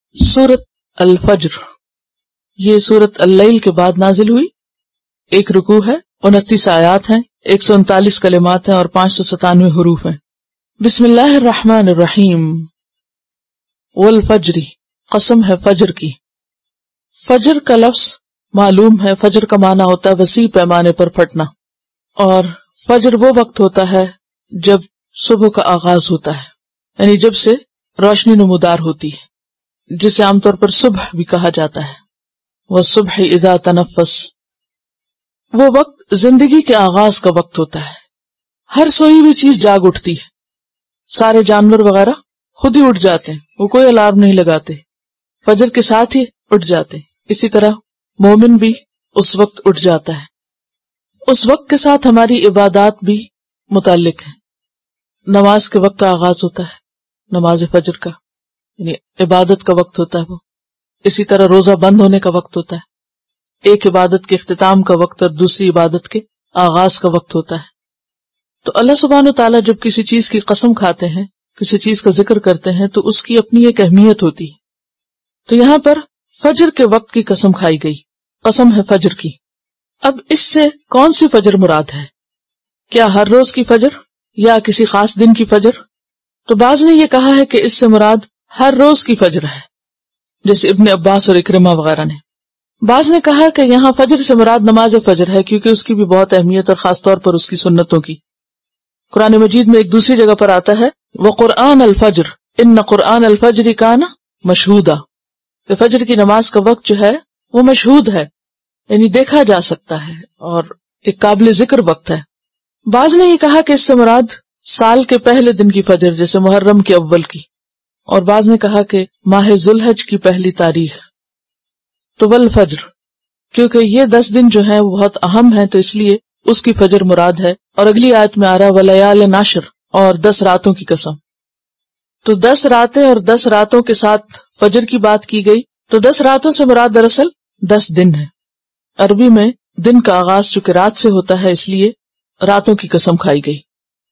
سورت الفجر یہ سورت اللیل کے بعد نازل ہوئی، ایک رکوع ہے، 29 آیات ہیں، 139 کلمات ہیں اور 597 حروف ہیں۔ بسم اللہ الرحمن الرحیم۔ والفجر، قسم ہے فجر کی۔ فجر کا لفظ معلوم ہے، فجر کا معنی ہوتا ہے وسیع پیمانے پر پھٹنا، اور فجر وہ وقت ہوتا ہے جب صبح کا آغاز ہوتا ہے، یعنی جب سے روشنی نمودار ہوتی ہے، جسے عام طور پر صبح بھی کہا جاتا ہے۔ والصبح اذا تنفس، وہ وقت زندگی کے آغاز کا وقت ہوتا ہے، ہر سوئی ہوئی چیز جاگ اٹھتی ہے، سارے جانور وغیرہ خود ہی اٹھ جاتے ہیں، وہ کوئی الارم نہیں لگاتے، فجر کے ساتھ ہی اٹھ جاتے ہیں۔ اسی طرح مومن بھی اس وقت اٹھ جاتا ہے، اس وقت کے ساتھ ہماری عبادات بھی متعلق ہے۔ نماز کے وقت کا آغاز ہوتا ہے، نماز فجر کا، یعنی عبادت کا وقت ہوتا ہے وہ۔ اسی طرح روزہ بند ہونے کا وقت ہوتا ہے، ایک عبادت کے اختتام کا وقت اور دوسری عبادت کے آغاز کا وقت ہوتا ہے۔ تو اللہ سبحانہ و تعالیٰ جب کسی چیز کی قسم کھاتے ہیں، کسی چیز کا ذکر کرتے ہیں، تو اس کی اپنی ایک اہمیت ہوتی ہے۔ تو یہاں پر فجر کے وقت کی قسم کھائی گئی، قسم ہے فجر کی۔ اب اس سے کون سی فجر مراد ہے؟ کیا ہر روز کی فجر یا کسی خاص دن کی فجر؟ تو بعض نے یہ کہا ہے کہ اس سے مراد ہر روز کی فجر ہے، جیسے ابن عباس اور اکرمہ وغیرہ نے۔ بعض نے کہا کہ یہاں فجر سے مراد نماز فجر ہے، کیونکہ اس کی بھی بہت اہمیت اور خاص طور پر اس کی سنتوں کی۔ قرآن مجید میں ایک دوسری جگہ پر آتا ہے وَقُرْآنَ الْفَجْرِ إِنَّ قُرْآنَ الْفَجْرِ كَانَ مَشْهُودًا، کہ فجر کی نماز کا وقت جو ہے وہ مشہود ہے، یعنی دیکھا جا سکتا ہے اور ایک قابل ذکر وقت ہے۔ بعض نے یہ کہا کہ اس سے مراد سال کے پہلے دن کی فجر، جیسے محرم کے اول کی، اور بعض نے کہا کہ ماہ ذوالحج کی پہلی تاریخ۔ تو والفجر، کیونکہ یہ 10 دن جو ہیں وہ بہت اہم ہیں، تو اس لیے اس کی فجر مراد ہے۔ اور اگلی آیت میں آ رہا وَلَيَالٍ عَشْرٍ، اور 10 راتوں کی قسم۔ تو 10 راتیں اور 10 راتوں کے ساتھ فجر کی بات کی گئی، تو 10 راتوں سے مراد دراصل 10 دن ہے۔ عربی میں دن کا آغاز چونکہ رات سے ہوتا ہے، اس لیے راتوں کی قسم کھائی گئی۔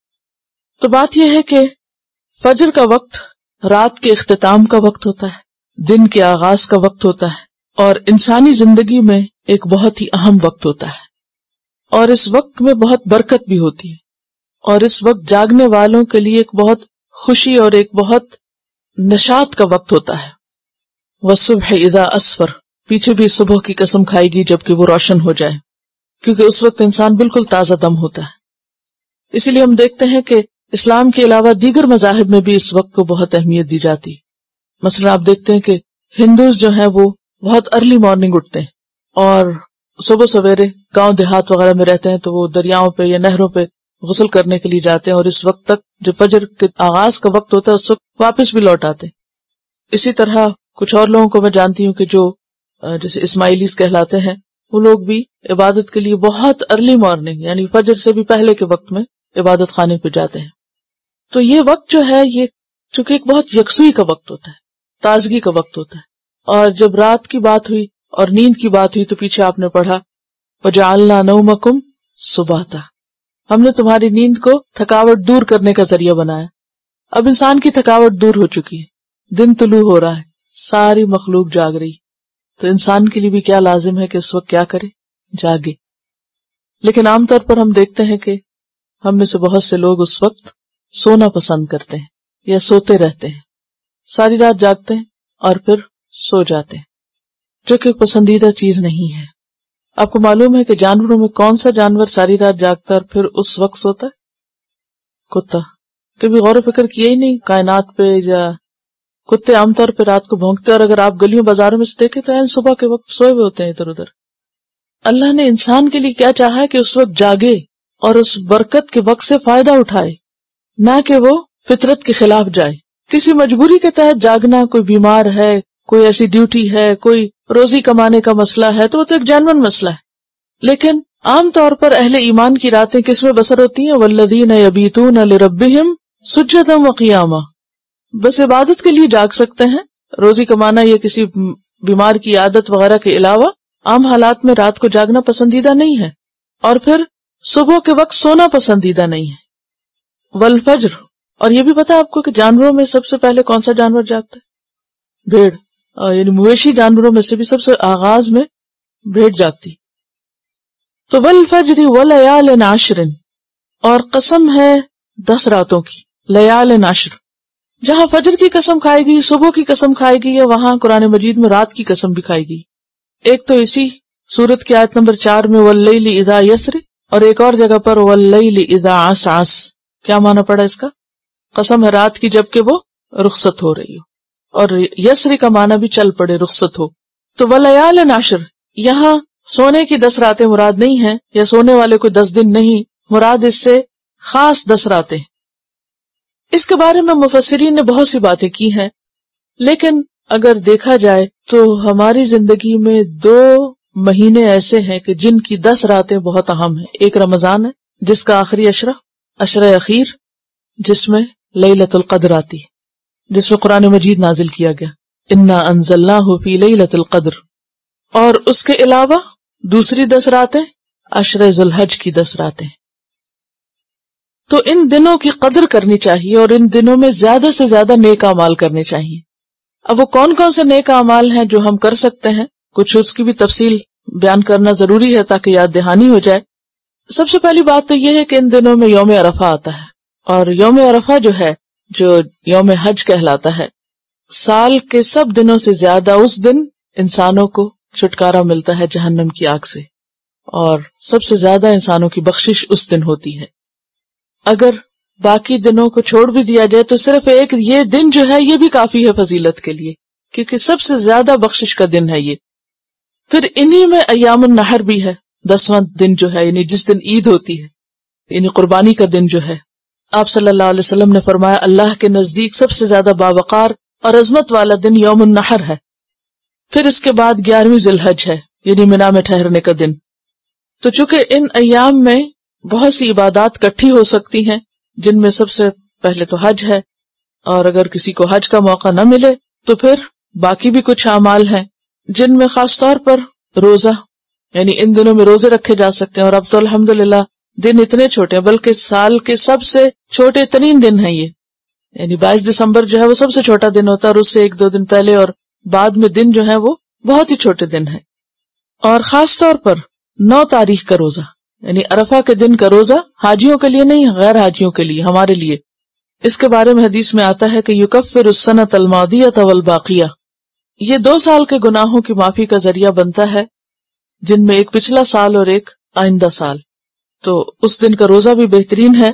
تو بات یہ ہے کہ فجر کا وقت رات کے اختتام کا وقت ہوتا ہے، دن کے آغاز کا وقت ہوتا ہے، اور انسانی زندگی میں ایک بہت ہی اہم وقت ہوتا ہے، اور اس وقت میں بہت برکت بھی ہوتی ہے، اور اس وقت جاگنے والوں کے لیے ایک بہت خوشی اور ایک بہت نشاط کا وقت ہوتا ہے۔ والصبح اذا اسفر، پیچھے بھی صبح کی قسم کھائی گی جبکہ وہ روشن ہو جائے، کیونکہ اس وقت انسان بالکل تازہ دم ہوتا ہے۔ اسی لیے ہم دیکھتے ہیں کہ اسلام کے علاوہ دیگر مذاہب میں بھی اس وقت کو بہت اہمیت دی جاتی ہے۔ مثلا آپ دیکھتے ہیں کہ ہندوز جو ہیں وہ بہت ارلی مارننگ اٹھتے ہیں، اور صبح سویرے گاؤں دیہات وغیرہ میں رہتے ہیں تو وہ دریاؤں پہ یا نہروں پہ غسل کرنے کے لیے جاتے ہیں، اور اس وقت تک جو فجر کے آغاز کا وقت ہوتا ہے اس وقت واپس بھی لوٹ آتے ہیں۔ اسی طرح کچھ اور لوگوں کو میں جانتی ہوں کہ جو جیسے اسماعیلیز کہلاتے ہیں، وہ لوگ بھی عبادت کے لیے بہت ارلی مارننگ، یعنی فجر سے بھی پہلے کے وقت میں عبادت خانے پہ جاتے ہیں۔ تو یہ وقت جو ہے یہ چونکہ ایک بہت یکسوئی کا وقت ہوتا ہے، تازگی کا وقت ہوتا ہے۔ اور جب رات کی بات ہوئی اور نیند کی بات ہوئی تو پیچھے آپ نے پڑھا وَجَعَلْنَا نَوْمَكُمْ سُبَاتًا، ہم نے تمہاری نیند کو تھکاوٹ دور کرنے کا ذریعہ بنایا۔ اب انسان کی تھکاوٹ دور ہو چکی ہے، دن طلوع ہو رہا ہے، ساری مخلوق جاگ رہی، تو انسان کے لیے بھی کیا لازم ہے کہ اس وقت کیا کرے، جاگے۔ لیکن عام طور پر ہم دیکھتے ہیں کہ ہم میں سے بہت سے لوگ اس وقت سونا پسند کرتے ہیں یا سوتے رہتے ہیں، ساری رات جاگتے ہیں اور پھر سو جاتے ہیں، جو کہ پسندیدہ چیز نہیں ہے۔ آپ کو معلوم ہے کہ جانوروں میں کون سا جانور ساری رات جاگتا ہے اور پھر اس وقت سوتا ہے؟ کتا۔ کبھی غور و فکر کیا ہی نہیں کائنات پہ؟ یا کتے عام طور پہ رات کو بھونکتے، اور اگر آپ گلیوں بازاروں میں سے دیکھیں تو صبح کے وقت سوئے ہوئے ہوتے ہیں ادھر ادھر۔ اللہ نے انسان کے لیے کیا چاہا ہے کہ اس وقت جاگے اور اس برکت کے وقت سے فائدہ اٹھائے، نہ کہ وہ فطرت کے خلاف جائے۔ کسی مجبوری کے تحت جاگنا، کوئی بیمار ہے، کوئی ایسی ڈیوٹی ہے، کوئی روزی کمانے کا مسئلہ ہے، تو وہ تو ایک جینوئن مسئلہ ہے۔ لیکن عام طور پر اہل ایمان کی راتیں کس میں بسر ہوتی ہیں؟ والذین یبیتون لربہم سجدا وقیاما، بس عبادت کے لیے جاگ سکتے ہیں۔ روزی کمانا یا کسی بیمار کی عادت وغیرہ کے علاوہ عام حالات میں رات کو جاگنا پسندیدہ نہیں ہے، اور پھر صبح کے وقت سونا پسندیدہ نہیں ہے۔ والفجر، اور یہ بھی پتا آپ کو کہ جانوروں میں سب سے پہلے کون سا جانور جاگتا ہے؟ بھیڑ، یعنی مویشی جانوروں میں سے بھی سب سے آغاز میں بھیڑ جاگتی. تو والفجر ولیال عشر، اور قسم ہے 10 راتوں کی، لیال عشر. جہاں فجر کی قسم کھائی گئی، صبح کی قسم کھائی گئی ہے، وہاں قرآن مجید میں رات کی قسم بھی کھائی گئی. ایک تو اسی سورت کی آیت نمبر 4 میں واللیل اذا یسر، اور ایک اور جگہ پر واللیل اذا عسعس. کیا معنی پڑا اس کا؟ قسم ہے رات کی جبکہ وہ رخصت ہو رہی ہو، اور یسری کا معنی بھی چل پڑے، رخصت ہو. تو ولیال عشر، یہاں سونے کی 10 راتیں مراد نہیں ہیں، یا سونے والے کو 10 دن نہیں مراد، اس سے خاص 10 راتیں. اس کے بارے میں مفسرین نے بہت سی باتیں کی ہیں، لیکن اگر دیکھا جائے تو ہماری زندگی میں 2 مہینے ایسے ہیں کہ جن کی 10 راتیں بہت اہم ہیں. ایک رمضان ہے جس کا آخری عشرہ اخیر، جس میں لیلۃ القدر آتی، جس میں قرآن مجید نازل کیا گیا، انا انزلناہ فی لیلۃ القدر. اور اس کے علاوہ دوسری 10 راتیں عشرہ ذی الحج کی 10 راتیں. تو ان دنوں کی قدر کرنی چاہیے، اور ان دنوں میں زیادہ سے زیادہ نیک اعمال کرنے چاہیے. اب وہ کون کون سے نیک اعمال ہیں جو ہم کر سکتے ہیں، کچھ اس کی بھی تفصیل بیان کرنا ضروری ہے تاکہ یاد دہانی ہو جائے. سب سے پہلی بات تو یہ ہے کہ ان دنوں میں یوم عرفہ آتا ہے، اور یوم عرفہ جو ہے، جو یوم حج کہلاتا ہے، سال کے سب دنوں سے زیادہ اس دن انسانوں کو چھٹکارا ملتا ہے جہنم کی آگ سے، اور سب سے زیادہ انسانوں کی بخشش اس دن ہوتی ہے. اگر باقی دنوں کو چھوڑ بھی دیا جائے تو صرف ایک یہ دن جو ہے یہ بھی کافی ہے فضیلت کے لیے، کیونکہ سب سے زیادہ بخشش کا دن ہے یہ. پھر انہی میں ایام النحر بھی ہے، 10واں دن جو ہے، یعنی جس دن عید ہوتی ہے، یعنی قربانی کا دن جو ہے. آپ صلی اللہ علیہ وسلم نے فرمایا اللہ کے نزدیک سب سے زیادہ باوقار اور عظمت والا دن یوم النحر ہے. پھر اس کے بعد 11ویں ذی الحج ہے، یعنی منا میں ٹھہرنے کا دن. تو چونکہ ان ایام میں بہت سی عبادات کٹھی ہو سکتی ہیں، جن میں سب سے پہلے تو حج ہے، اور اگر کسی کو حج کا موقع نہ ملے تو پھر باقی بھی کچھ اعمال ہیں، جن میں خاص طور پر روزہ، یعنی ان دنوں میں روزے رکھے جا سکتے ہیں. اور اب تو الحمدللہ دن اتنے چھوٹے ہیں، بلکہ سال کے سب سے چھوٹے ترین دن ہیں یہ، یعنی 22 دسمبر جو ہے وہ سب سے چھوٹا دن ہوتا ہے، اور اس سے 1-2 دن پہلے اور بعد میں دن جو ہے وہ بہت ہی چھوٹے دن ہیں. اور خاص طور پر 9 تاریخ کا روزہ، یعنی عرفہ کے دن کا روزہ، حاجیوں کے لیے نہیں، غیر حاجیوں کے لیے، ہمارے لیے. اس کے بارے میں حدیث میں آتا ہے کہ یکفر السنۃ الماضیۃ والباقیہ، یہ 2 سال کے گناہوں کی معافی کا ذریعہ بنتا ہے، جن میں ایک پچھلا سال اور ایک آئندہ سال. تو اس دن کا روزہ بھی بہترین ہے.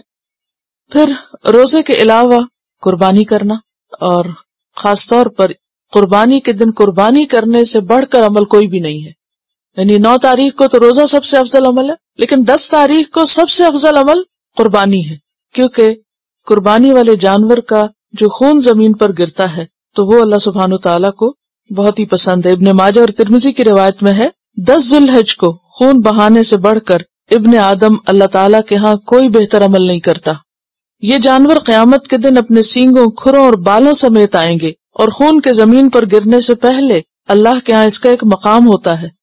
پھر روزے کے علاوہ قربانی کرنا، اور خاص طور پر قربانی کے دن قربانی کرنے سے بڑھ کر عمل کوئی بھی نہیں ہے. یعنی 9 تاریخ کو تو روزہ سب سے افضل عمل ہے، لیکن 10 تاریخ کو سب سے افضل عمل قربانی ہے، کیونکہ قربانی والے جانور کا جو خون زمین پر گرتا ہے تو وہ اللہ سبحانہ تعالیٰ کو بہت ہی پسند ہے. ابن ماجہ اور ترمذی کی روایت میں ہے 10 ذی الحج کو خون بہانے سے بڑھ کر ابن آدم اللہ تعالیٰ کے ہاں کوئی بہتر عمل نہیں کرتا. یہ جانور قیامت کے دن اپنے سینگوں، کھروں اور بالوں سمیت آئیں گے، اور خون کے زمین پر گرنے سے پہلے اللہ کے ہاں اس کا ایک مقام ہوتا ہے.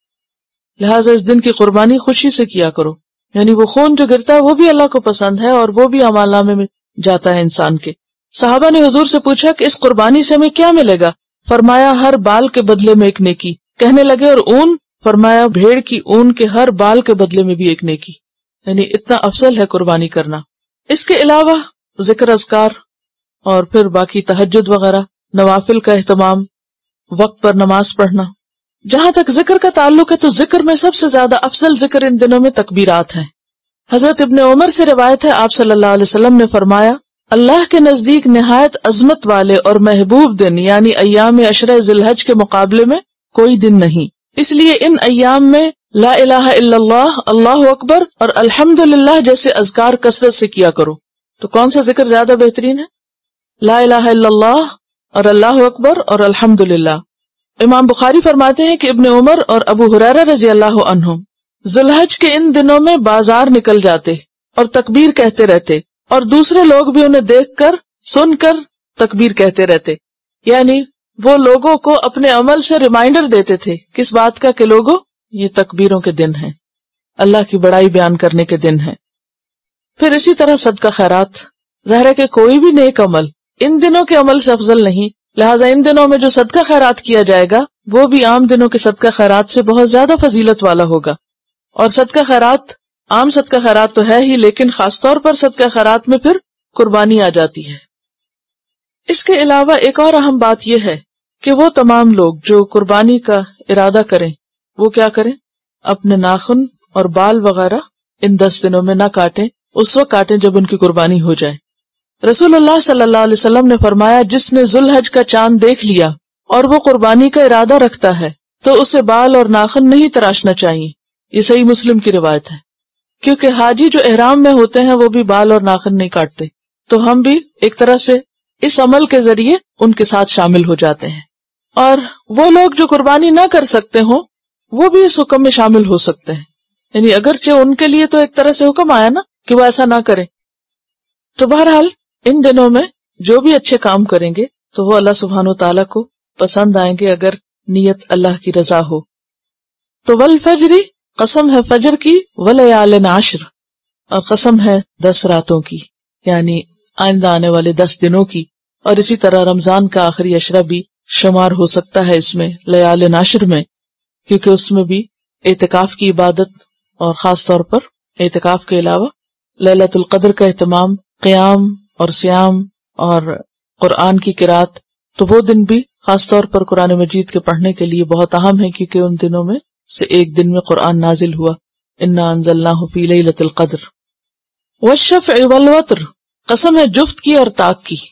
لہٰذا اس دن کی قربانی خوشی سے کیا کرو، یعنی وہ خون جو گرتا ہے وہ بھی اللہ کو پسند ہے، اور وہ بھی اعمال نامے میں جاتا ہے انسان کے. صحابہ نے حضور سے پوچھا کہ اس قربانی سے ہمیں کیا ملے گا؟ فرمایا ہر بال کے بدلے میں ایک نیکی. کہنے لگے اور اون؟ فرمایا بھیڑ کی اون کے ہر بال کے بدلے میں بھی ایک نیکی. یعنی اتنا افضل ہے قربانی کرنا. اس کے علاوہ ذکر اذکار، اور پھر باقی تہجد وغیرہ، نوافل کا اہتمام، وقت پر نماز پڑھنا. جہاں تک ذکر کا تعلق ہے تو ذکر میں سب سے زیادہ افضل ذکر ان دنوں میں تکبیرات ہیں. حضرت ابن عمر سے روایت ہے، آپ صلی اللہ علیہ وسلم نے فرمایا اللہ کے نزدیک نہایت عظمت والے اور محبوب دن یعنی ایام عشرہ ذی الحج کے مقابلے میں کوئی دن نہیں. اس لیے ان ایام میں لا الہ الا اللہ، اللہ اکبر اور الحمدللہ جیسے اذکار کثرت سے کیا کرو. تو کون سا ذکر زیادہ بہترین ہے؟ لا الہ الا اللہ اور اللہ اکبر اور الحمدللہ. امام بخاری فرماتے ہیں کہ ابن عمر اور ابو ہریرہ رضی اللہ عنہ ذی الحج کے ان دنوں میں بازار نکل جاتے اور تکبیر کہتے رہتے، اور دوسرے لوگ بھی انہیں دیکھ کر سن کر تکبیر کہتے رہتے. یعنی وہ لوگوں کو اپنے عمل سے ریمائنڈر دیتے تھے، کس بات کا؟ کہ لوگوں یہ تکبیروں کے دن ہیں، اللہ کی بڑائی بیان کرنے کے دن ہیں. پھر اسی طرح صدقہ خیرات. ظاہر ہے کہ کوئی بھی نیک عمل ان دنوں کے عمل سے افضل نہیں، لہٰذا ان دنوں میں جو صدقہ خیرات کیا جائے گا وہ بھی عام دنوں کے صدقہ خیرات سے بہت زیادہ فضیلت والا ہوگا. اور صدقہ خیرات عام صدقہ خیرات تو ہے ہی، لیکن خاص طور پر صدقہ خیرات میں پھر قربانی آ جاتی ہے. اس کے علاوہ ایک اور اہم بات یہ ہے کہ وہ تمام لوگ جو قربانی کا ارادہ کریں وہ کیا کریں؟ اپنے ناخن اور بال وغیرہ ان 10 دنوں میں نہ کاٹیں، اس وقت کاٹیں جب ان کی قربانی ہو جائے. رسول اللہ صلی اللہ علیہ وسلم نے فرمایا جس نے ذوالحج کا چاند دیکھ لیا اور وہ قربانی کا ارادہ رکھتا ہے تو اسے بال اور ناخن نہیں تراشنا چاہیے. یہ صحیح مسلم کی روایت ہے. کیونکہ حاجی جو احرام میں ہوتے ہیں وہ بھی بال اور ناخن نہیں کاٹتے، تو ہم بھی ایک طرح سے اس عمل کے ذریعے ان کے ساتھ شامل ہو جاتے ہیں. اور وہ لوگ جو قربانی نہ کر سکتے ہوں وہ بھی اس حکم میں شامل ہو سکتے ہیں. یعنی اگرچہ ان کے لیے تو ایک طرح سے حکم آیا نا کہ وہ ایسا نہ کریں. تو بہرحال ان دنوں میں جو بھی اچھے کام کریں گے تو وہ اللہ سبحانہ و تعالیٰ کو پسند آئیں گے اگر نیت اللہ کی رضا ہو. تو والفجری قسم ہے فجر کی، ولیال عشر اور قسم ہے 10 راتوں کی، یعنی آئندہ آنے والے 10 دنوں کی. اور اسی طرح رمضان کا آخری عشرہ بھی شمار ہو سکتا ہے اس میں لیال عشر میں، کیونکہ اس میں بھی اعتکاف کی عبادت اور خاص طور پر اعتکاف کے علاوہ لیلۃ القدر کا اہتمام، قیام اور سیام اور قرآن کی قرات، تو وہ دن بھی خاص طور پر قرآن مجید کے پڑھنے کے لیے بہت اہم ہے، کیونکہ ان دنوں میں سے ایک دن میں قرآن نازل ہوا. انا انزلناہ فی لیلۃ القدر. والشفع والوتر قسم ہے جفت کی اور طاق کی.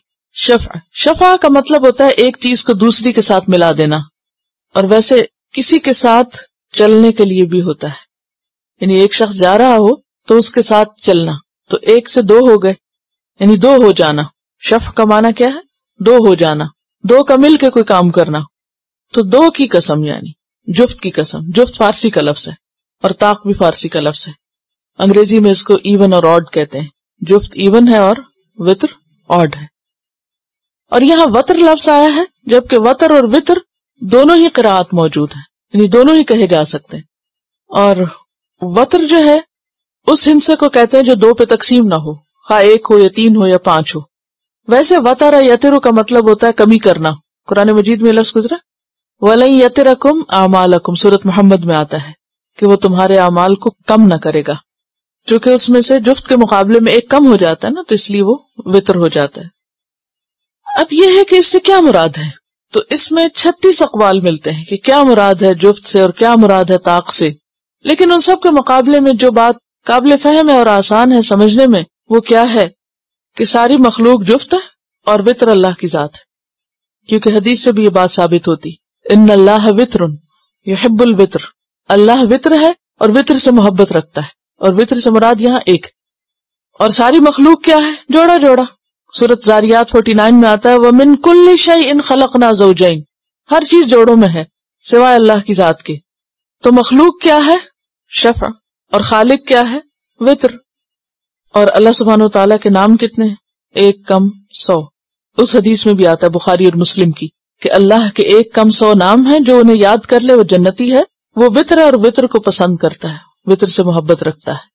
شفع کا مطلب ہوتا ہے ایک چیز کو دوسری کے ساتھ ملا دینا، اور ویسے کسی کے ساتھ چلنے کے لیے بھی ہوتا ہے. یعنی ایک شخص جا رہا ہو تو اس کے ساتھ چلنا، تو 1 سے 2 ہو گئے، یعنی 2 ہو جانا. شفع کا معنی کیا ہے؟ 2 ہو جانا، 2 کا مل کے کوئی کام کرنا. تو 2 کی قسم یعنی جفت کی قسم. جفت فارسی کا لفظ ہے اور طاق بھی فارسی کا لفظ ہے. انگریزی میں اس کو ایون اور آڈ کہتے ہیں. جفت ایون ہے اور وطر آڈ ہے. اور یہاں وطر لفظ آیا ہے، جبکہ وطر اور وطر دونوں ہی قراءت موجود ہیں، یعنی دونوں ہی کہے جا سکتے ہیں. اور وطر جو ہے اس ہندسے کو کہتے ہیں جو 2 پہ تقسیم نہ ہو، خواہ 1 ہو یا 3 ہو یا 5 ہو. ویسے وطر یتر کا مطلب ہوتا ہے کمی کرنا. قرآن مجید میں لفظ گزرا وَلَن يَتِرَكُمْ أَعْمَالَكُمْ، سورۃ محمد میں آتا ہے کہ وہ تمہارے اعمال کو کم نہ کرے گا. چونکہ اس میں سے جفت کے مقابلے میں ایک کم ہو جاتا ہے نا، تو اس لیے وہ وطر ہو جاتا ہے. اب یہ ہے کہ اس سے کیا مراد ہے، تو اس میں 36 اقوال ملتے ہیں کہ کیا مراد ہے جفت سے اور کیا مراد ہے طاق سے. لیکن ان سب کے مقابلے میں جو بات قابل فہم ہے اور آسان ہے سمجھنے میں وہ کیا ہے کہ ساری مخلوق جفت ہے اور وطر اللہ کی ذات ہے. کیونکہ حدیث سے بھی یہ بات ثابت ہوتی، ان اللہ وطر یحب الوطر، اللہ وطر ہے اور وطر سے محبت رکھتا ہے. اور وطر سے مراد یہاں ایک. اور ساری مخلوق کیا ہے؟ جوڑا جوڑا. سورۃ زاریات 49 میں آتا ہے وَمِن كُلِّ شَيْءٍ خَلَقْنَا زَوْجَيْنِ، ہر چیز جوڑوں میں ہے سوائے اللہ کی ذات کے. تو مخلوق کیا ہے؟ شفع. اور خالق کیا ہے؟ وطر. اور اللہ سبحانہ و تعالیٰ کے نام کتنے ہیں؟ 1 کم 100. اس حدیث میں بھی آتا ہے بخاری اور مسلم کی کہ اللہ کے 1 کم 100 نام ہیں، جو انہیں یاد کر لے وہ جنتی ہے. وہ وطر ہے اور وطر کو پسند کرتا ہے، وطر سے محبت رکھتا ہے.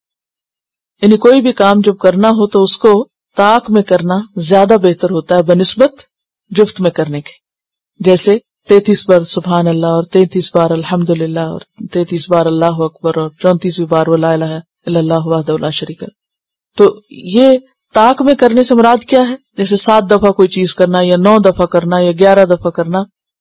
یعنی کوئی بھی کام جب کرنا ہو تو اس کو طاق میں کرنا زیادہ بہتر ہوتا ہے بنسبت جفت میں کرنے کے. جیسے 33 بار سبحان اللہ اور 33 بار الحمدللہ اور 33 بار اللہ اکبر اور 34 بار لا الہ الا اللہ وحدہ لا شریک لہ. تو یہ طاق میں کرنے سے مراد کیا ہے؟ جیسے 7 دفعہ کوئی چیز کرنا یا 9 دفعہ کرنا یا 11 دفعہ کرنا.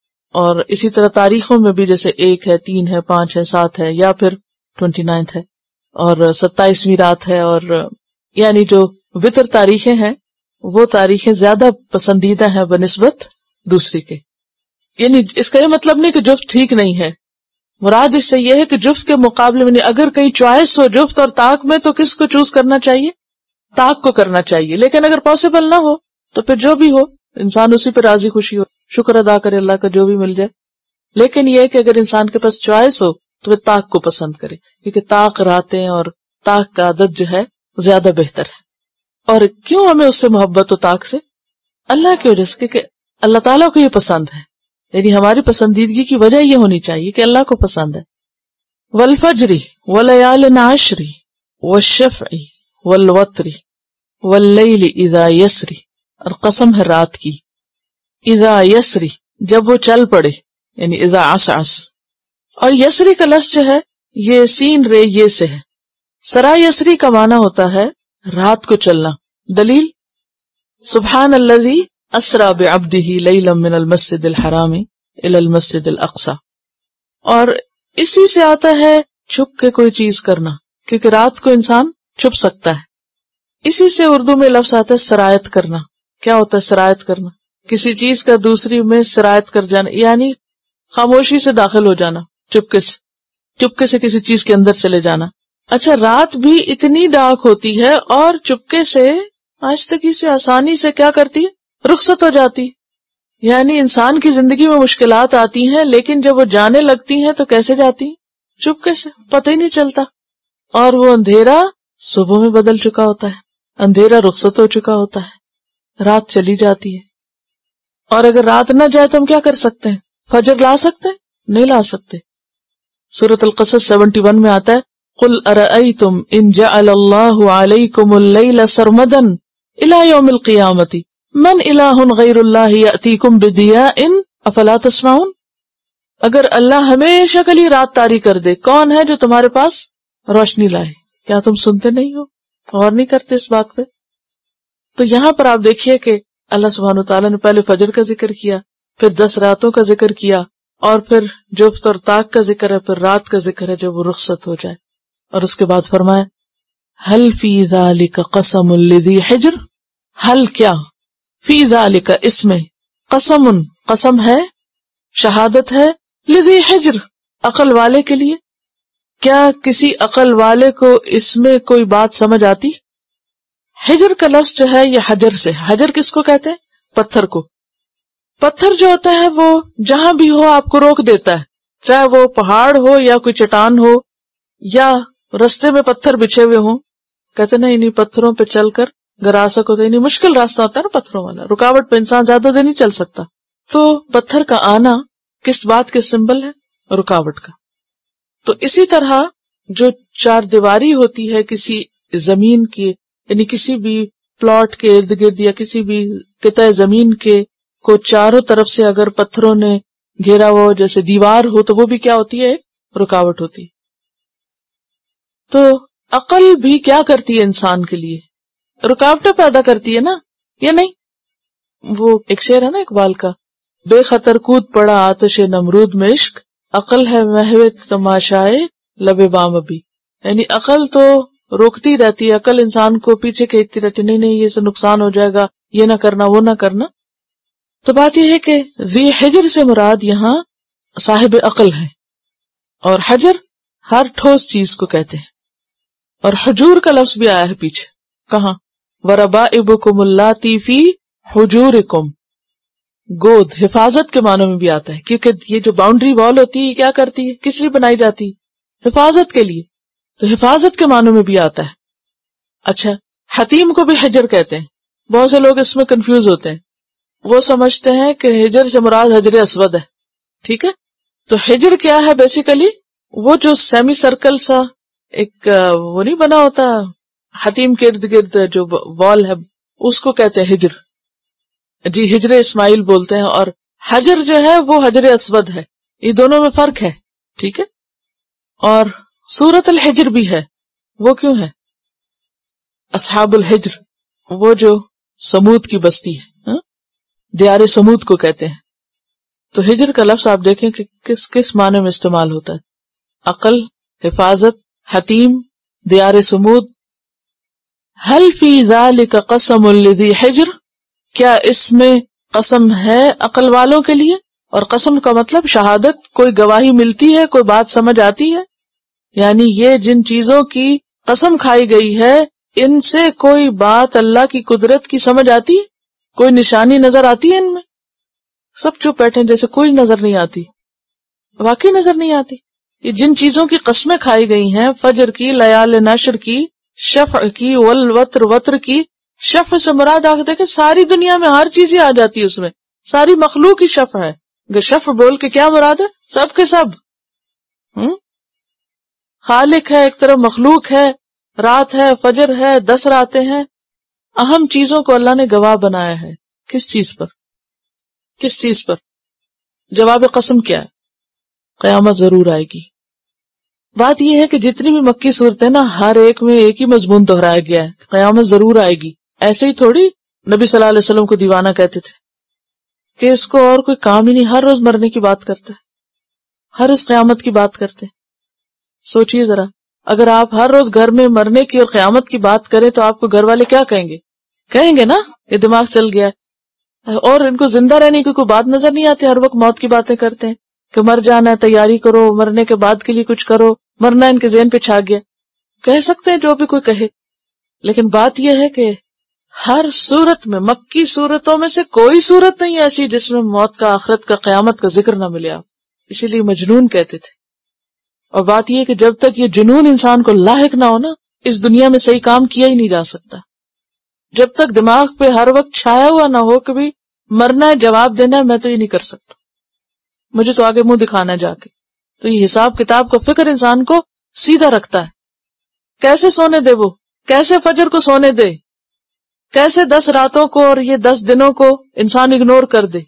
اور اسی طرح تاریخوں میں بھی جیسے 1 ہے، 3 ہے، 5 ہے، 7 ہے، یا پھر 29 ہے اور 27ویں رات ہے. اور یعنی جو وطر تاریخیں ہیں وہ تاریخیں زیادہ پسندیدہ ہیں بنسبت دوسری کے. یعنی اس کا یہ مطلب نہیں کہ جفت ٹھیک نہیں ہے، مراد اس سے یہ ہے کہ جفت کے مقابلے میں اگر کہیں چوائس ہو جفت اور طاق میں تو کس کو چوز کرنا چاہیے؟ طاق کو کرنا چاہیے. لیکن اگر پاسبل نہ ہو تو پھر جو بھی ہو انسان اسی پہ راضی خوشی ہو، شکر ادا کرے اللہ کا جو بھی مل جائے. لیکن یہ ہے کہ اگر انسان کے پاس چوائس ہو تو وہ طاق کو پسند کرے، کیونکہ طاق راتیں اور طاق کا عدد جو ہے زیادہ بہتر ہے. اور کیوں ہمیں اس سے محبت ہو طاق سے؟ اللہ کی وجہ سے، کیونکہ اللہ تعالیٰ کو یہ پسند ہے. یعنی ہماری پسندیدگی کی وجہ یہ ہونی چاہیے کہ اللہ کو پسند ہے. والفجر ولیال عشر والشفع والوتر واللیل اذا یسر، اور قسم ہے رات کی. اذا یسری، جب وہ چل پڑے، یعنی اذا عسعس. اور یسری کا لفظ جو ہے یہ سین رے یہ سے ہے. سرا یسری کا معنی ہوتا ہے رات کو چلنا. دلیل سبحان الذی اسرا بعبدہ لیلا من المسجد الحرام الی المسجد الاقصی. اور اسی سے آتا ہے چھپ کے کوئی چیز کرنا، کیونکہ رات کو انسان چھپ سکتا ہے. اسی سے اردو میں لفظ آتا ہے سرایت کرنا. کیا ہوتا ہے سرایت کرنا؟ کسی چیز کا دوسری میں سرایت کر جانا، یعنی خاموشی سے داخل ہو جانا، چپکے سے کسی چیز کے اندر چلے جانا. اچھا، رات بھی اتنی ڈارک ہوتی ہے اور چپکے سے آہستگی سے آسانی سے کیا کرتی ہے، رخصت ہو جاتی. یعنی انسان کی زندگی میں مشکلات آتی ہیں، لیکن جب وہ جانے لگتی ہیں تو کیسے جاتی ہیں؟ چپکے سے، پتہ ہی نہیں چلتا. اور وہ اندھیرا صبح میں بدل چکا ہوتا ہے، اندھیرا رخصت ہو چکا ہوتا ہے، رات چلی جاتی ہے. اور اگر رات نہ جائے تو ہم کیا کر سکتے ہیں؟ فجر لا سکتے ہیں؟ نہیں لا سکتے. سورۃ القصص 71 میں آتا ہے قل ارأیتم ان جعل اللہ علیکم اللیل سرمدا الی یوم القیامۃ من الہ غیر اللہ یأتیکم بضیاء افلا تسمعون. اگر اللہ ہمیشہ کے لیے رات طاری کر دے، کون ہے جو تمہارے پاس روشنی لائے؟ کیا تم سنتے نہیں ہو، غور نہیں کرتے اس بات پہ؟ تو یہاں پر آپ دیکھیے کہ اللہ سبحانہ وتعالیٰ نے پہلے فجر کا ذکر کیا، پھر 10 راتوں کا ذکر کیا، اور پھر جفت اور طاق کا ذکر ہے، پھر رات کا ذکر ہے جب وہ رخصت ہو جائے. اور اس کے بعد فرمایا ہل فی ذالک قسم لذی حجر. ہل کیا، فی ذالک اس میں، قسم قسم ہے، شہادت ہے، لذی حجر عقل والے کے لیے. کیا کسی عقل والے کو اس میں کوئی بات سمجھ آتی؟ حجر کا لفظ جو ہے یہ حجر سے، حجر کس کو کہتے ہیں؟ پتھر کو. پتھر جو ہوتا ہے وہ جہاں بھی ہو آپ کو روک دیتا ہے، چاہے وہ پہاڑ ہو یا کوئی چٹان ہو یا رستے میں پتھر بچھے ہوئے ہوں. کہتے نہیں نہیں پتھروں پہ چل کر گراسک ہوتا ہے، نہیں مشکل راستہ ہوتا ہے نا پتھروں والا، رکاوٹ پہ انسان زیادہ دیر نہیں چل سکتا. تو پتھر کا آنا کس بات کے سمبل ہے؟ رکاوٹ کا. تو اسی طرح جو چار دیواری ہوتی ہے کسی زمین کی، یعنی کسی بھی پلاٹ کے ارد گرد یا کسی بھی قطع زمین کے کو چاروں طرف سے اگر پتھروں نے گھیرا ہو جیسے دیوار ہو تو وہ بھی کیا ہوتی ہے؟ رکاوٹ ہوتی ہے. تو عقل بھی کیا کرتی ہے انسان کے لیے؟ رکاوٹیں پیدا کرتی ہے نا، یا نہیں؟ وہ ایک شعر ہے نا اقبال کا، بے خطر کود پڑا آتش نمرود میں عشق، عقل ہے محو تماشائے لب بام ابھی. یعنی عقل تو روکتی رہتی ہے، عقل انسان کو پیچھے کھینچتی رہتی، نہیں نہیں یہ سے نقصان ہو جائے گا، یہ نہ کرنا وہ نہ کرنا. تو بات یہ ہے کہ ذی حجر سے مراد یہاں صاحب عقل ہے، اور حجر ہر ٹھوس چیز کو کہتے ہیں. اور حجور کا لفظ بھی آیا ہے پیچھے، کہاں؟ وَرَبَائِبُكُمُ اللَّاتِي فِي حُجُورِكُمْ، گود حفاظت کے معنوں میں بھی آتا ہے، کیونکہ یہ جو باؤنڈری وال ہوتی ہے یہ کیا کرتی ہے، کس لیے بنائی جاتی ہے؟ حفاظت کے لیے. تو حفاظت کے معنوں میں بھی آتا ہے. اچھا، حتیم کو بھی حجر کہتے ہیں. بہت سے لوگ اس میں کنفیوز ہوتے ہیں، وہ سمجھتے ہیں کہ حجر سے مراد حجر اسود ہے. ٹھیک ہے، تو حجر کیا ہے؟ بیسیکلی وہ جو سیمی سرکل سا ایک وہ نہیں بنا ہوتا حتیم کے ارد گرد جو وال ہے، اس کو کہتے ہیں حجر. جی حجر اسماعیل بولتے ہیں. اور حجر جو ہے وہ حجر اسود ہے، یہ دونوں میں فرق ہے. ٹھیک ہے. اور سورۃ الحجر بھی ہے، وہ کیوں ہے؟ اصحاب الحجر، وہ جو سمود کی بستی ہے، دیار سمود کو کہتے ہیں. تو ہجر کا لفظ آپ دیکھیں کہ کس کس معنی میں استعمال ہوتا ہے، عقل، حفاظت، حتیم، دیار سمود. حل فی ذالک قسم لذی حجر، کیا اس میں قسم ہے عقل والوں کے لیے؟ اور قسم کا مطلب شہادت، کوئی گواہی ملتی ہے، کوئی بات سمجھ آتی ہے. یعنی یہ جن چیزوں کی قسم کھائی گئی ہے ان سے کوئی بات اللہ کی قدرت کی سمجھ آتی ہے، کوئی نشانی نظر آتی ہے ان میں؟ سب چپ بیٹھے جیسے کوئی نظر نہیں آتی. واقعی نظر نہیں آتی. یہ جن چیزوں کی قسمیں کھائی گئی ہیں، فجر کی، لیال نشر کی، شفع کی، والوتر وتر کی. شفع سے مراد آ کے دیکھیں ساری دنیا میں ہر چیز ہی آ جاتی ہے، اس میں ساری مخلوق ہی شفع ہے. اگر شفع بول کے کیا مراد ہے؟ سب کے سب. خالق ہے ایک طرف، مخلوق ہے، رات ہے، فجر ہے، 10 راتیں ہیں. اہم چیزوں کو اللہ نے گواہ بنایا ہے. کس چیز پر؟ کس چیز پر؟ جواب قسم کیا ہے؟ قیامت ضرور آئے گی. بات یہ ہے کہ جتنی بھی مکی صورتیں نا ہر ایک میں ایک ہی مضمون دہرایا گیا ہے، قیامت ضرور آئے گی. ایسے ہی تھوڑی نبی صلی اللہ علیہ وسلم کو دیوانہ کہتے تھے کہ اس کو اور کوئی کام ہی نہیں، ہر روز مرنے کی بات کرتا ہے، ہر روز قیامت کی بات کرتے. سوچئے ذرا، اگر آپ ہر روز گھر میں مرنے کی اور قیامت کی بات کریں تو آپ کو گھر والے کیا کہیں گے؟ کہیں گے نا یہ دماغ چل گیا ہے. اور ان کو زندہ رہنے کی کوئی بات نظر نہیں آتی، ہر وقت موت کی باتیں کرتے ہیں کہ مر جانا ہے، تیاری کرو، مرنے کے بعد کے لیے کچھ کرو، مرنا ان کے ذہن پہ چھا گیا. کہہ سکتے ہیں جو بھی کوئی کہے، لیکن بات یہ ہے کہ ہر صورت میں، مکی صورتوں میں سے کوئی صورت نہیں ایسی جس میں موت کا، آخرت کا، قیامت کا ذکر نہ ملے. آپ اسی لیے مجنون کہتے تھے. اور بات یہ کہ جب تک یہ جنون انسان کو لاحق نہ ہو نا، اس دنیا میں صحیح کام کیا ہی نہیں جا سکتا. جب تک دماغ پہ ہر وقت چھایا ہوا نہ ہو کہ بھی مرنا ہے، جواب دینا ہے، میں تو یہ نہیں کر سکتا، مجھے تو آگے منہ دکھانا ہے جا کے. تو یہ حساب کتاب کا فکر انسان کو سیدھا رکھتا ہے. کیسے سونے دے وہ، کیسے فجر کو سونے دے، کیسے 10 راتوں کو اور یہ 10 دنوں کو انسان اگنور کر دے.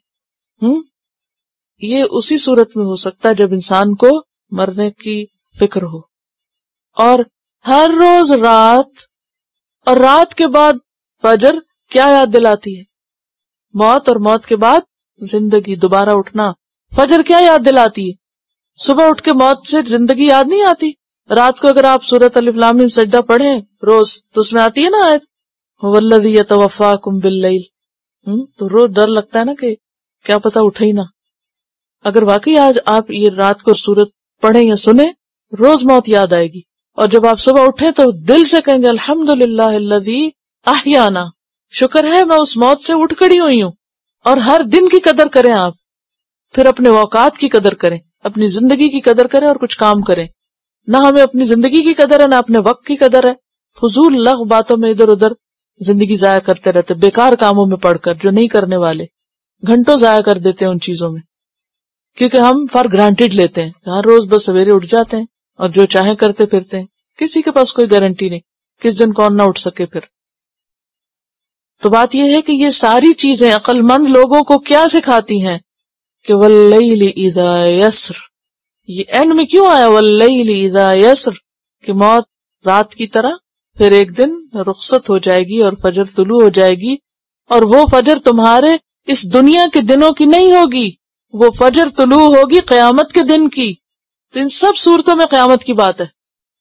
یہ اسی صورت میں ہو سکتا ہے جب انسان کو مرنے کی فکر ہو. اور ہر روز رات اور رات کے بعد فجر کیا یاد دلاتی ہے؟ موت، اور موت کے بعد زندگی، دوبارہ اٹھنا. فجر کیا یاد دلاتی ہے؟ صبح اٹھ کے موت سے زندگی یاد نہیں آتی. رات کو اگر آپ سورۃ الف لام میم سجدہ پڑھیں روز تو اس میں آتی ہے نا آیت والذی یتوفاکم باللیل. تو روز ڈر لگتا ہے نا کہ کیا پتا اٹھے ہی نہ. اگر واقعی آج آپ یہ رات کو سورت پڑھیں یا سنیں، روز موت یاد آئے گی. اور جب آپ صبح اٹھیں تو دل سے کہیں گے الحمدللہ الذی احیانا، شکر ہے میں اس موت سے اٹھ کھڑی ہوئی ہوں. اور ہر دن کی قدر کریں آپ، پھر اپنے اوقات کی قدر کریں، اپنی زندگی کی قدر کریں اور کچھ کام کریں. نہ ہمیں اپنی زندگی کی قدر ہے، نہ اپنے وقت کی قدر ہے. فضول لغ باتوں میں ادھر ادھر زندگی ضائع کرتے رہتے، بیکار کاموں میں پڑھ کر جو نہیں کرنے والے، گھنٹوں ضائع کر دیتے ہیں ان چیزوں میں، کیونکہ ہم فار گرانٹیڈ لیتے ہیں. ہر روز بس سویرے اٹھ جاتے ہیں اور جو چاہیں کرتے پھرتے ہیں، کسی کے پاس کوئی گارنٹی نہیں کس دن کون نہ اٹھ سکے. پھر تو بات یہ ہے کہ یہ ساری چیزیں عقل مند لوگوں کو کیا سکھاتی ہیں کہ واللیل اذا یسر. یہ اینڈ میں کیوں آیا واللیل اذا یسر کہ موت رات کی طرح پھر ایک دن رخصت ہو جائے گی اور فجر طلوع ہو جائے گی. اور وہ فجر تمہارے اس دنیا کے دنوں کی نہیں ہوگی، وہ فجر طلوع ہوگی قیامت کے دن کی. تو ان سب صورتوں میں قیامت کی بات ہے.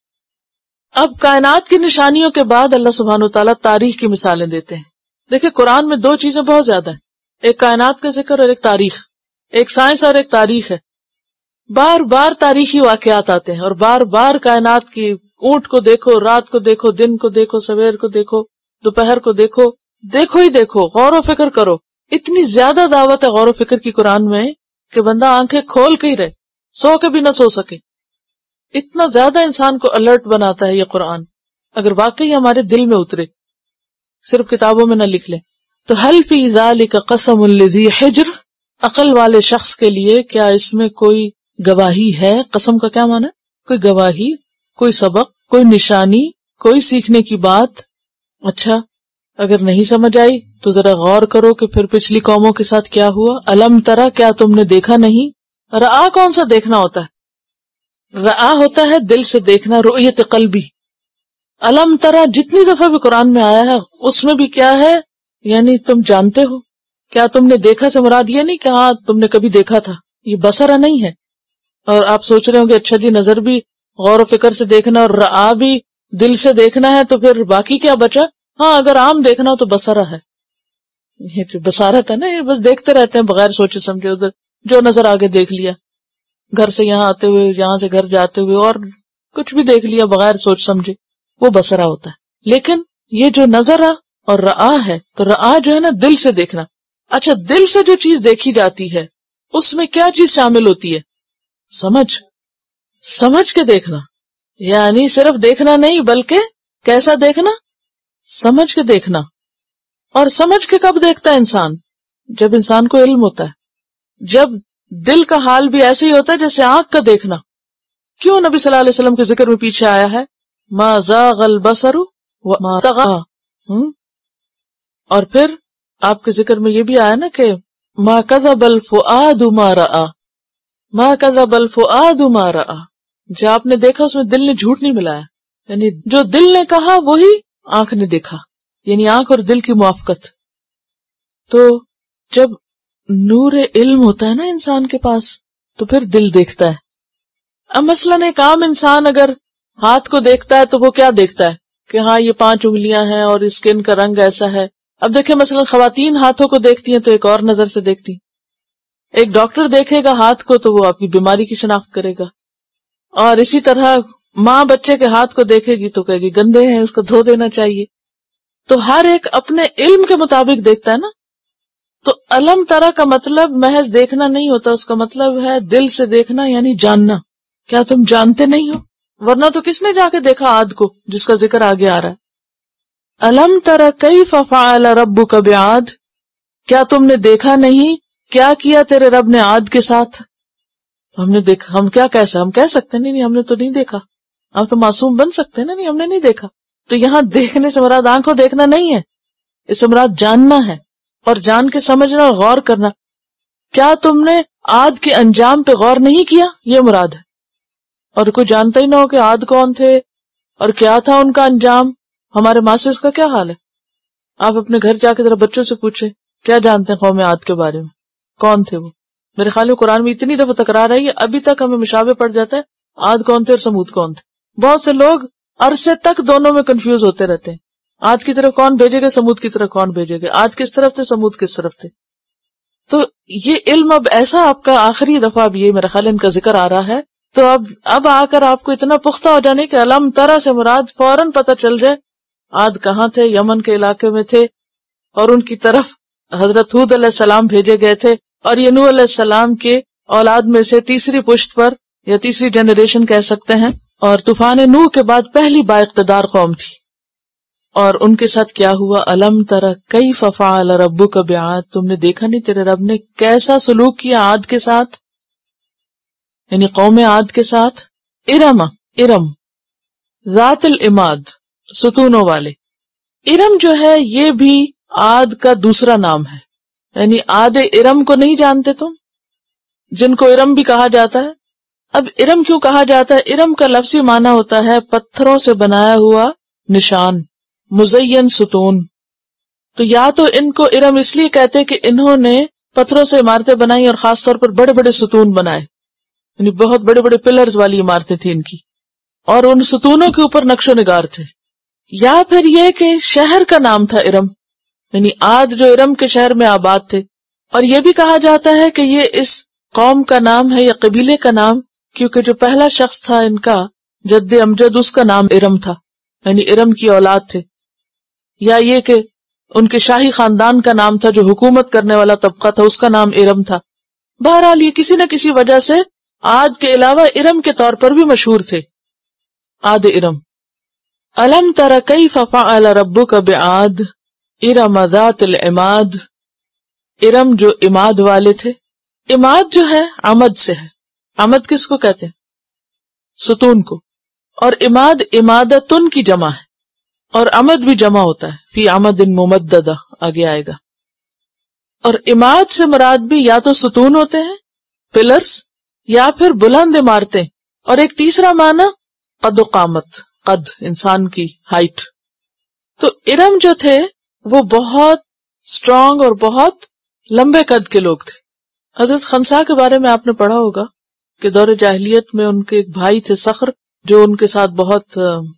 اب کائنات کی نشانیوں کے بعد اللہ سبحانہ وتعالیٰ تاریخ کی مثالیں دیتے ہیں. دیکھیں قرآن میں 2 چیزیں بہت زیادہ ہیں، ایک کائنات کا ذکر اور ایک تاریخ، ایک سائنس اور ایک تاریخ ہے. بار بار تاریخی واقعات آتے ہیں اور بار بار کائنات کی، اونٹ کو دیکھو، رات کو دیکھو، دن کو دیکھو، سویر کو دیکھو، دوپہر کو دیکھو، دیکھو ہی دیکھو، غور و فکر کرو. اتنی زیادہ دعوت ہے غور و فکر کی قرآن میں کہ بندہ آنکھیں کھول کے ہی رہے، سو کے بھی نہ سو سکے. اتنا زیادہ انسان کو الرٹ بناتا ہے یہ قرآن، اگر واقعی ہمارے دل میں اترے، صرف کتابوں میں نہ لکھ لیں. تو حل فی ذالک قسم لذی حجر، عقل والے شخص کے لیے کیا اس میں کوئی گواہی ہے؟ قسم کا کیا معنی ہے؟ کوئی گواہی، کوئی سبق، کوئی نشانی، کوئی سیکھنے کی بات. اچھا اگر نہیں سمجھ آئی تو ذرا غور کرو کہ پھر پچھلی قوموں کے ساتھ کیا ہوا. الم ترا، کیا تم نے دیکھا نہیں؟ رآ کون سا دیکھنا ہوتا ہے؟ رآ ہوتا ہے دل سے دیکھنا، رؤیت قلبی. الم ترا جتنی دفعہ بھی قرآن میں آیا ہے اس میں بھی کیا ہے؟ یعنی تم جانتے ہو. کیا تم نے دیکھا سے مراد یہ نہیں کہ ہاں تم نے کبھی دیکھا تھا، یہ بصرہ نہیں ہے. اور آپ سوچ رہے ہوں کہ اچھا جی نظر بھی غور و فکر سے دیکھنا اور رآ بھی دل سے دیکھنا ہے تو پھر باقی کیا بچا؟ ہاں اگر عام دیکھنا ہو تو بصرہ ہے، یہ جو بصارت ہے نا، یہ بس دیکھتے رہتے ہیں بغیر سوچے سمجھے، ادھر جو نظر آگے دیکھ لیا، گھر سے یہاں آتے ہوئے، یہاں سے گھر جاتے ہوئے، اور کچھ بھی دیکھ لیا بغیر سوچ سمجھے، وہ بصرہ ہوتا ہے. لیکن یہ جو نظر اور رآ ہے، تو رآ جو ہے نا دل سے دیکھنا. اچھا دل سے جو چیز دیکھی جاتی ہے اس میں کیا چیز شامل ہوتی ہے؟ سمجھ کے دیکھنا. یعنی صرف دیکھنا نہیں بلکہ کیسا دیکھنا؟ سمجھ کے دیکھنا. اور سمجھ کے کب دیکھتا ہے انسان؟ جب انسان کو علم ہوتا ہے، جب دل کا حال بھی ایسے ہی ہوتا ہے جیسے آنکھ کا دیکھنا. کیوں نبی صلی اللہ علیہ وسلم کے ذکر میں پیچھے آیا ہے ما زاغ البصر وما طغى. اور پھر آپ کے ذکر میں یہ بھی آیا نا کہ ما کذب الفؤاد ما رأى، ما کذب الفؤاد ما رأى، جو آپ نے دیکھا اس میں دل نے جھوٹ نہیں ملایا، یعنی جو دل نے کہا وہی آنکھ نے دیکھا، یعنی آنکھ اور دل کی موافقت۔ تو جب نور علم ہوتا ہے نا انسان کے پاس تو پھر دل دیکھتا ہے۔ اب مثلاً ایک عام انسان اگر ہاتھ کو دیکھتا ہے تو وہ کیا دیکھتا ہے کہ ہاں یہ 5 انگلیاں ہیں اور اسکن کا رنگ ایسا ہے۔ اب دیکھیں مثلاً خواتین ہاتھوں کو دیکھتی ہیں تو ایک اور نظر سے دیکھتی، ایک ڈاکٹر دیکھے گا ہاتھ کو تو وہ آپ کی بیماری کی شناخت کرے گا، اور اسی طرح ماں بچے کے ہاتھ کو دیکھے گی تو کہے گی گندے ہیں اس کو دھو دینا چاہیے۔ تو ہر ایک اپنے علم کے مطابق دیکھتا ہے نا۔ تو علم ترا کا مطلب محض دیکھنا نہیں ہوتا، اس کا مطلب ہے دل سے دیکھنا، یعنی جاننا۔ کیا تم جانتے نہیں ہو؟ ورنہ تو کس نے جا کے دیکھا عاد کو جس کا ذکر آگے آ رہا ہے۔ الم تر کیف فعل ربک بعاد، کیا تم نے دیکھا نہیں کیا کیا تیرے رب نے عاد کے ساتھ؟ ہم نے دیکھا، ہم کیا ہم کہہ سکتے نہیں ہم نے تو نہیں دیکھا، ہم تو معصوم بن سکتے ہیں نہیں ہم نے نہیں دیکھا۔ تو یہاں دیکھنے سے مراد آنکھوں دیکھنا نہیں ہے، اس سے مراد جاننا ہے، اور جان کے سمجھنا اور غور کرنا۔ کیا تم نے عاد کے انجام پہ غور نہیں کیا، یہ مراد ہے۔ اور کوئی جانتا ہی نہ ہو کہ عاد کون تھے اور کیا تھا ان کا انجام، ہمارے ماسٹرز کا کیا حال ہے؟ آپ اپنے گھر جا کے ذرا بچوں سے پوچھیں کیا جانتے ہیں قوم عاد کے بارے میں، کون تھے وہ؟ میرے خیال میں قرآن میں اتنی دفعہ تکرار رہی ہے ابھی تک ہمیں مشابہ پڑ جاتا ہے عاد کون تھے اور سمود کون تھے۔ بہت سے لوگ عرصے تک دونوں میں کنفیوز ہوتے رہتے ہیں، عاد کی طرف کون بھیجے گئے، سمود کی طرف کون بھیجے گئے، عاد کس طرف تھے سمود کس طرف تھے۔ تو یہ علم اب ایسا آپ کا آخری دفعہ اب یہ میرا خیال ان کا ذکر آ رہا ہے، تو اب آ کر آپ کو اتنا پختہ ہو جانے کہ علم ترا سے مراد فوراً پتہ چل جائے عاد کہاں تھے، یمن کے علاقے میں تھے، اور ان کی طرف حضرت ہود علیہ السلام بھیجے گئے تھے، اور یہ نوح علیہ السلام کے اولاد میں سے تیسری پشت پر یا تیسری جنریشن کہہ سکتے ہیں، اور طوفان نوح کے بعد پہلی با اقتدار قوم تھی۔ اور ان کے ساتھ کیا ہوا، الم تر کیف فعل ربک بعاد، تم نے دیکھا نہیں تیرے رب نے کیسا سلوک کیا عاد کے ساتھ، یعنی قوم عاد کے ساتھ۔ ارم ذات العماد، ستونوں والے۔ ارم جو ہے یہ بھی عاد کا دوسرا نام ہے، یعنی عاد ارم کو نہیں جانتے تم، جن کو ارم بھی کہا جاتا ہے۔ اب ارم کیوں کہا جاتا ہے؟ ارم کا لفظی معنی ہوتا ہے پتھروں سے بنایا ہوا نشان، مزین ستون۔ تو یا تو ان کو ارم اس لیے کہتے کہ انہوں نے پتھروں سے عمارتیں بنائی اور خاص طور پر بڑے بڑے ستون بنائے، یعنی بہت بڑے بڑے پلرز والی عمارتیں تھیں ان کی، اور ان ستونوں کے اوپر نقش و نگار تھے۔ یا پھر یہ کہ شہر کا نام تھا ارم، یعنی عاد جو ارم کے شہر میں آباد تھے۔ اور یہ بھی کہا جاتا ہے کہ یہ اس قوم کا نام ہے یا قبیلے کا نام کیونکہ جو پہلا شخص تھا ان کا جد امجد، اس کا نام ارم تھا، یعنی ارم کی اولاد تھے۔ یا یہ کہ ان کے شاہی خاندان کا نام تھا، جو حکومت کرنے والا طبقہ تھا اس کا نام ارم تھا۔ بہرحال یہ کسی نہ کسی وجہ سے عاد کے علاوہ ارم کے طور پر بھی مشہور تھے، عاد ارم۔ الم تر کیف فعل ربک بعاد ارم ذات العماد، ارم جو عماد والے تھے۔ عماد جو ہے عمد سے ہے، عمد کس کو کہتے ہیں؟ ستون کو۔ اور عماد عمادتن کی جمع ہے، اور عمد بھی جمع ہوتا ہے، فی عمد ممددہ آگے آئے گا۔ اور عماد سے مراد بھی یا تو ستون ہوتے ہیں، پلرز، یا پھر بلند عمارتیں، اور ایک تیسرا معنی قد و قامت، قد انسان کی ہائٹ۔ تو ارم جو تھے وہ بہت سٹرونگ اور بہت لمبے قد کے لوگ تھے۔ حضرت خنسا کے بارے میں آپ نے پڑھا ہوگا کہ دور جاہلیت میں ان کے ایک بھائی تھے صخر، جو ان کے ساتھ بہت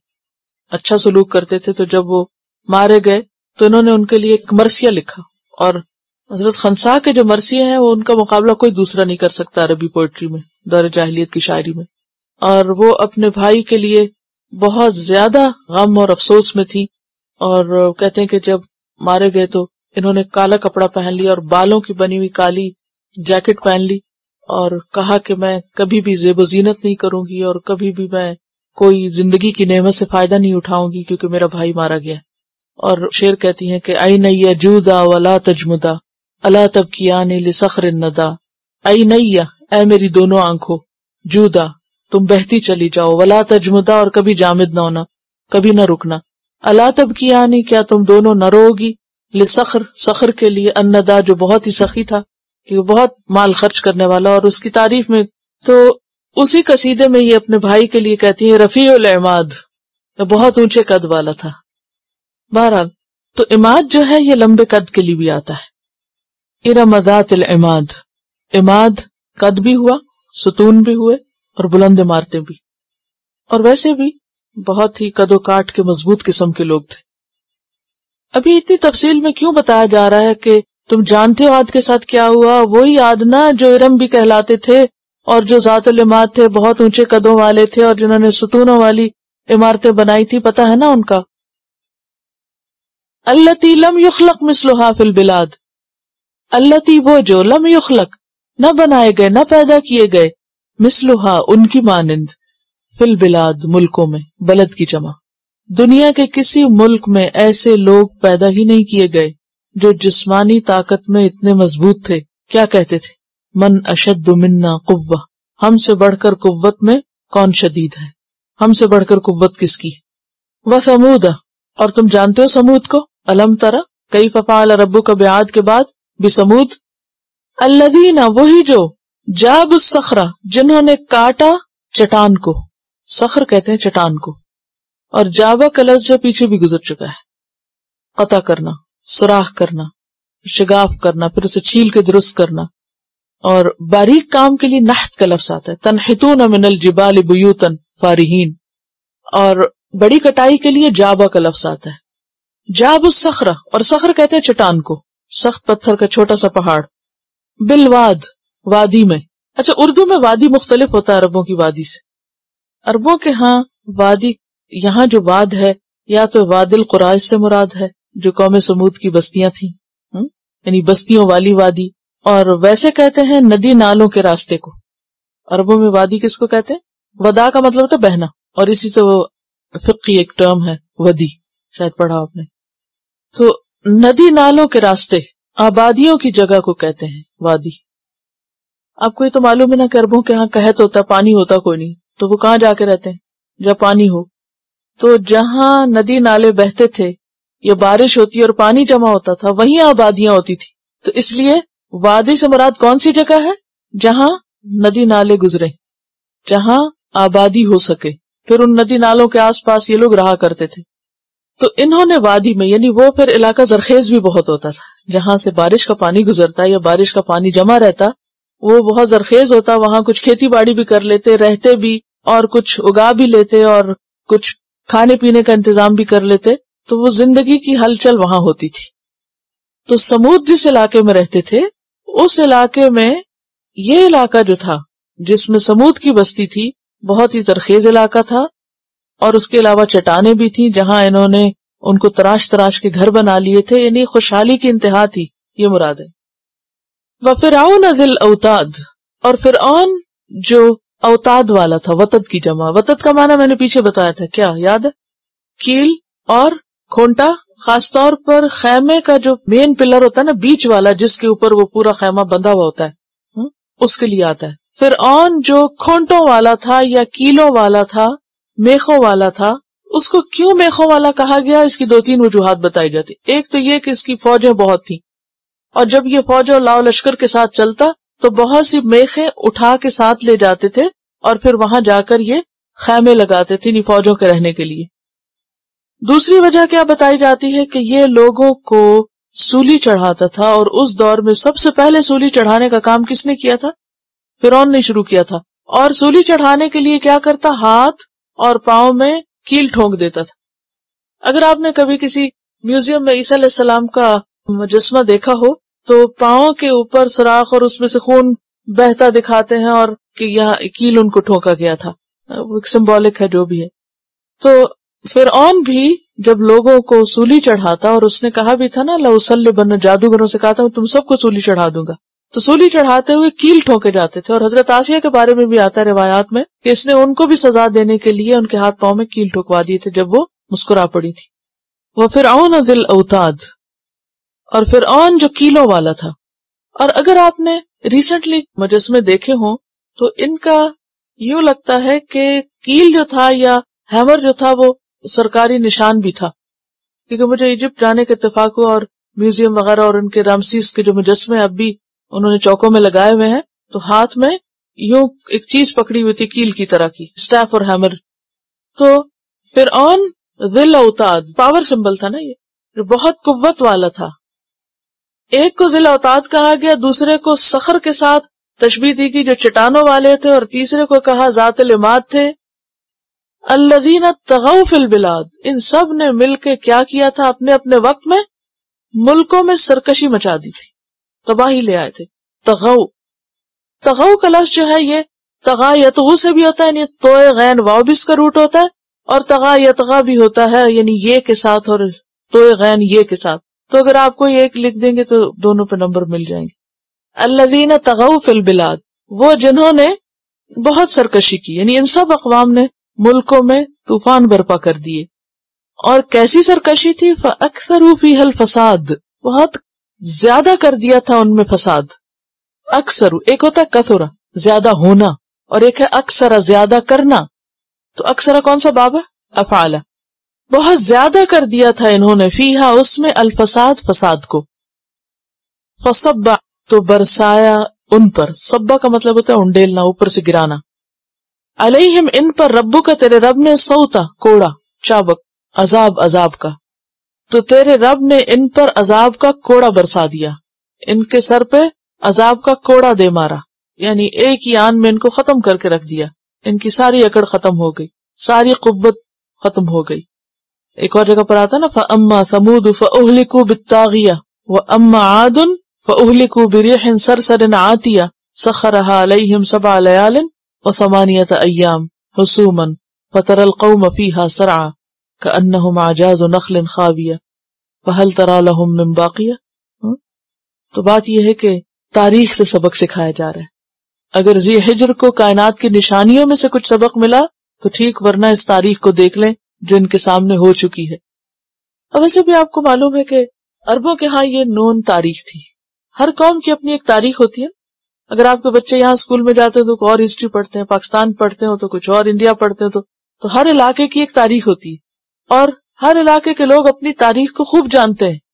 اچھا سلوک کرتے تھے۔ تو جب وہ مارے گئے تو انہوں نے ان کے لیے ایک مرثیہ لکھا، اور حضرت خنسا کے جو مرثیے ہیں وہ ان کا مقابلہ کوئی دوسرا نہیں کر سکتا عربی پوئٹری میں، دور جاہلیت کی شاعری میں۔ اور وہ اپنے بھائی کے لیے بہت زیادہ غم اور افسوس میں تھی، اور کہتے ہیں کہ جب مارے گئے تو انہوں نے کالا کپڑا پہن لیا اور بالوں کی بنی ہوئی کالی جیکٹ پہن لی، اور کہا کہ میں کبھی بھی زیب و زینت نہیں کروں گی اور کبھی بھی میں کوئی زندگی کی نعمت سے فائدہ نہیں اٹھاؤں گی کیونکہ میرا بھائی مارا گیا۔ اور شعر کہتی ہیں کہ اے نیا جودا ولا تجمدا الا تبکیان لصخر الندى، اے نیا اے میری دونوں آنکھوں، جودا تم بہتی چلی جاؤ، ولا تجمدا اور کبھی جامد نہ ہونا، کبھی نہ رکنا، الا تبکیان کیا تم دونوں نہ رو گی، لصخر صخر کے لیے، الندى جو بہت ہی سخی تھا، کہ وہ بہت مال خرچ کرنے والا، اور اس کی تعریف میں تو اسی قصیدے میں یہ اپنے بھائی کے لیے کہتی ہے رفیع العماد، بہت اونچے قد والا تھا. بہرحال تو عماد جو ہے یہ لمبے قد کے لیے بھی آتا ہے. ارم ذات العماد، عماد قد بھی ہوا، ستون بھی ہوئے اور بلند عمارتیں بھی، اور ویسے بھی بہت ہی قد و کاٹ کے مضبوط قسم کے لوگ تھے. ابھی اتنی تفصیل میں کیوں بتایا جا رہا ہے کہ تم جانتے ہو عاد کے ساتھ کیا ہوا؟ وہی عاد نا جو ارم بھی کہلاتے تھے اور جو ذات العماد تھے، بہت اونچے قدوں والے تھے اور جنہوں نے ستونوں والی عمارتیں بنائی تھی، پتہ ہے نا ان کا. التی لم یخلق مثلھا فی البلاد، التی وہ جو لم یخلق نہ بنائے گئے، نہ پیدا کیے گئے، مثلھا ان کی مانند، فی البلاد ملکوں میں، بلد کی جمع، دنیا کے کسی ملک میں ایسے لوگ پیدا ہی نہیں کیے گئے جو جسمانی طاقت میں اتنے مضبوط تھے. کیا کہتے تھے؟ من اشد منا قوہ، ہم سے بڑھ کر قوت میں کون شدید ہے، ہم سے بڑھ کر قوت کس کی. وثمود، اور تم جانتے ہو سمود کو، الم ترى کیف فعل ربک بعاد کے بعد بثمود، الذین وہی جو جابوا الصخرہ جنہوں نے کاٹا چٹان کو، صخر کہتے ہیں چٹان کو، اور جابا کا لفظ جو پیچھے بھی گزر چکا ہے، قطع کرنا، سوراخ کرنا، شگاف کرنا، پھر اسے چھیل کے درست کرنا. اور باریک کام کے لیے نحت کا لفظ آتا ہے، تنحتون من الجبال بیوتا فارہین، اور بڑی کٹائی کے لیے جابا کا لفظ آتا ہے. جاب الصخرہ، اور صخر کہتے ہیں چٹان کو، سخت پتھر کا چھوٹا سا پہاڑ. بالواد، وادی میں. اچھا اردو میں وادی مختلف ہوتا ہے عربوں کی وادی سے. عربوں کے ہاں وادی، یہاں جو واد ہے یا تو واد القریٰ اس سے مراد ہے جو قوم سمود کی بستیاں تھیں، یعنی بستیوں والی وادی، اور ویسے کہتے ہیں ندی نالوں کے راستے کو. عربوں میں وادی کس کو کہتے ہیں؟ ودا کا مطلب ہوتا ہے بہنا، اور اسی سے وہ فقہی ایک ٹرم ہے ودی، شاید پڑھا آپ نے. تو ندی نالوں کے راستے، آبادیوں کی جگہ کو کہتے ہیں وادی. آپ کو یہ تو معلوم ہے نا کہ عربوں کے ہاں قحط ہوتا، پانی ہوتا کوئی نہیں، تو وہ کہاں جا کے رہتے ہیں؟ جب پانی ہو. تو جہاں ندی نالے بہتے تھے یا بارش ہوتی اور پانی جمع ہوتا تھا، وہیں آبادیاں ہوتی تھی. تو اس لیے وادی سے مراد کون سی جگہ ہے؟ جہاں ندی نالے گزرے، جہاں آبادی ہو سکے. پھر ان ندی نالوں کے آس پاس یہ لوگ رہا کرتے تھے. تو انہوں نے وادی میں، یعنی وہ پھر علاقہ زرخیز بھی بہت ہوتا تھا، جہاں سے بارش کا پانی گزرتا یا بارش کا پانی جمع رہتا، وہ بہت زرخیز ہوتا. وہاں کچھ کھیتی باڑی بھی کر لیتے، رہتے بھی، اور کچھ اگا بھی لیتے، اور کچھ کھانے پینے کا انتظام بھی کر لیتے. تو وہ زندگی کی ہلچل وہاں ہوتی تھی. تو سمود جس علاقے میں رہتے تھے، اس علاقے میں یہ علاقہ جو تھا جس میں سمود کی بستی تھی، بہت ہی زرخیز علاقہ تھا، اور اس کے علاوہ چٹانیں بھی تھیں جہاں انہوں نے ان کو تراش تراش کے گھر بنا لیے تھے. یعنی خوشحالی کی انتہا تھی، یہ مراد ہے. وَفِرْعَوْنَ ذِی الْأَوْتَادِ، اور فرعون جو اوتاد والا تھا، وتد کی جمع. وتد کا معنی میں نے پیچھے بتایا تھا، کیا یاد ہے؟ کیل اور کھونٹا. خاص طور پر خیمے کا جو مین پلر ہوتا ہے نا، بیچ والا، جس کے اوپر وہ پورا خیمہ بندھا ہوا ہوتا ہے، اس کے لیے آتا ہے. فرعون جو کھونٹوں والا تھا یا کیلوں والا تھا، میخوں والا تھا. اس کو کیوں میخوں والا کہا گیا؟ اس کی 2-3 وجوہات بتائی جاتی. ایک تو یہ کہ اس کی فوجیں بہت تھیں، اور جب یہ فوج اور لاؤ لشکر کے ساتھ چلتا تو بہت سی میخیں اٹھا کے ساتھ لے جاتے تھے، اور پھر وہاں جا کر یہ خیمے لگاتے تھے فوجوں کے رہنے کے لیے. دوسری وجہ کیا بتائی جاتی ہے کہ یہ لوگوں کو سولی چڑھاتا تھا، اور اس دور میں سب سے پہلے سولی چڑھانے کا کام کس نے کیا تھا؟ فرعون نے شروع کیا تھا. اور سولی چڑھانے کے لیے کیا کرتا؟ ہاتھ اور پاؤں میں کیل ٹھونک دیتا تھا. اگر آپ نے کبھی کسی میوزیم میں عیسیٰ علیہ السلام کا مجسمہ دیکھا ہو تو پاؤں کے اوپر سوراخ اور اس میں سے خون بہتا دکھاتے ہیں، اور کہ یہاں کیل ان کو ٹھونکا گیا تھا. وہ سمبولک ہے جو بھی ہے. تو فرعون بھی جب لوگوں کو سولی چڑھاتا، اور اس نے کہا بھی تھا نا لَأُصَلِّبَنَّ، جادوگروں سے کہا تھا تم سب کو سولی چڑھا دوں گا. تو سولی چڑھاتے ہوئے کیل ٹھونکے جاتے تھے. اور حضرت آسیہ کے بارے میں بھی آتا ہے روایات میں کہ اس نے ان کو بھی سزا دینے کے لیے ان کے ہاتھ پاؤں میں کیل ٹھوکوا دیے تھے جب وہ مسکرا پڑی تھی. وَفِرْعَوْنَ ذِی الْأَوْتَادِ، اور فرعون جو کیلوں والا تھا. اور اگر آپ نے ریسنٹلی مجسمے دیکھے ہوں تو ان کا یوں لگتا ہے کہ کیل جو تھا یا ہیمر جو تھا وہ سرکاری نشان بھی تھا. کیونکہ مجھے ایجپٹ جانے کا اتفاق ہوا، اور میوزیم وغیرہ اور ان کے رامسیس کے جو مجسمے اب بھی انہوں نے چوکوں میں لگائے ہوئے ہیں، تو ہاتھ میں یوں ایک چیز پکڑی ہوئی تھی کیل کی طرح کی، سٹیف اور ہیمر. تو فرعون ذی الاوتاد پاور سمبل تھا نا، یہ جو بہت قوت والا تھا. ایک کو ذی الاوتاد کہا گیا، دوسرے کو صخر کے ساتھ تشبیہ دی گئی جو چٹانوں والے تھے، اور تیسرے کو کہا ذات العماد تھے. الذین طغوا فی البلاد، ان سب نے مل کے کیا کیا تھا؟ اپنے اپنے وقت میں ملکوں میں سرکشی مچا دی تھی، تباہی لے آئے تھے. تغو کا لفظ جو ہے یہ تغا یتغو سے بھی ہوتا ہے، یعنی توئے غین واو بھی اس کا روٹ ہوتا ہے، اور تغا یتغا بھی ہوتا ہے، یعنی یہ کے ساتھ اور توئے غین یہ کے ساتھ. تو اگر آپ کو ایک لکھ دیں گے تو دونوں پہ نمبر مل جائیں گے. الذین طغوا فی البلاد، وہ جنہوں نے بہت سرکشی کی، یعنی ان سب اقوام نے ملکوں میں طوفان برپا کر دیے. اور کیسی سرکشی تھی؟ فَأَكْثَرُوا فِيهَا الْفَسَادِ، بہت زیادہ کر دیا تھا ان میں فساد. اکثر ایک ہوتا ہے کثرہ زیادہ ہونا، اور ایک ہے اکثر زیادہ کرنا. تو اکثر کون سا باب ہے؟ افعال. بہت زیادہ کر دیا تھا انہوں نے فیہا اس میں الفساد فساد کو. فصب تو برسایا ان پر، صبا کا مطلب ہوتا ہے انڈیلنا، اوپر سے گرانا. علیہم ان پر ربو کا تیرے رب نے سوتا کوڑا چابک عذاب کا، تو تیرے رب نے ان پر عذاب کا کوڑا برسا دیا، ان کے سر پہ عذاب کا کوڑا دے مارا، یعنی ایک ہی آن میں ان کو ختم کر کے رکھ دیا. ان کی ساری اکڑ ختم ہو گئی، ساری قوت ختم ہو گئی. ایک اور جگہ پر آتا نا فَأَمَّا ثَمُودُ فَأُهْلِكُوا بِالطَّاغِيَةِ وَأَمَّا عَادٌ فَأُهْلِكُوا بِرِيحٍ صَرْصَرٍ عَاتِيَةٍ سَخَّرَهَا عَلَيْهِمْ 7 لَيَالٍ و8 أَيَّامٍ حُسُومًا فَتَرَى الْقَوْمَ فِيهَا سَرْعًا كَأَنَّهُمْ أَعْجَازُ نَخْلٍ خَاوِيَةٍ فَهَلْ تَرَى لَهُم مِّن بَاقِيَةٍ. تو بات یہ ہے کہ تاریخ سے سبق سکھایا جا رہا ہے. اگر ذی حجر کو کائنات کی نشانیوں میں سے کچھ سبق ملا تو ٹھیک، ورنہ اس تاریخ کو دیکھ لیں جو ان کے سامنے ہو چکی ہے. اب ویسے بھی آپ کو معلوم ہے کہ عربوں کے ہاں یہ نون تاریخ تھی. ہر قوم کی اپنی ایک تاریخ ہوتی ہے. اگر آپ کے بچے یہاں اسکول میں جاتے ہیں تو کوئی اور ہسٹری پڑھتے ہیں، پاکستان پڑھتے ہیں تو کچھ اور، انڈیا پڑھتے ہیں تو ہر علاقے کی ایک تاریخ ہوتی ہے، اور ہر علاقے کے لوگ اپنی تاریخ کو خوب جانتے ہیں.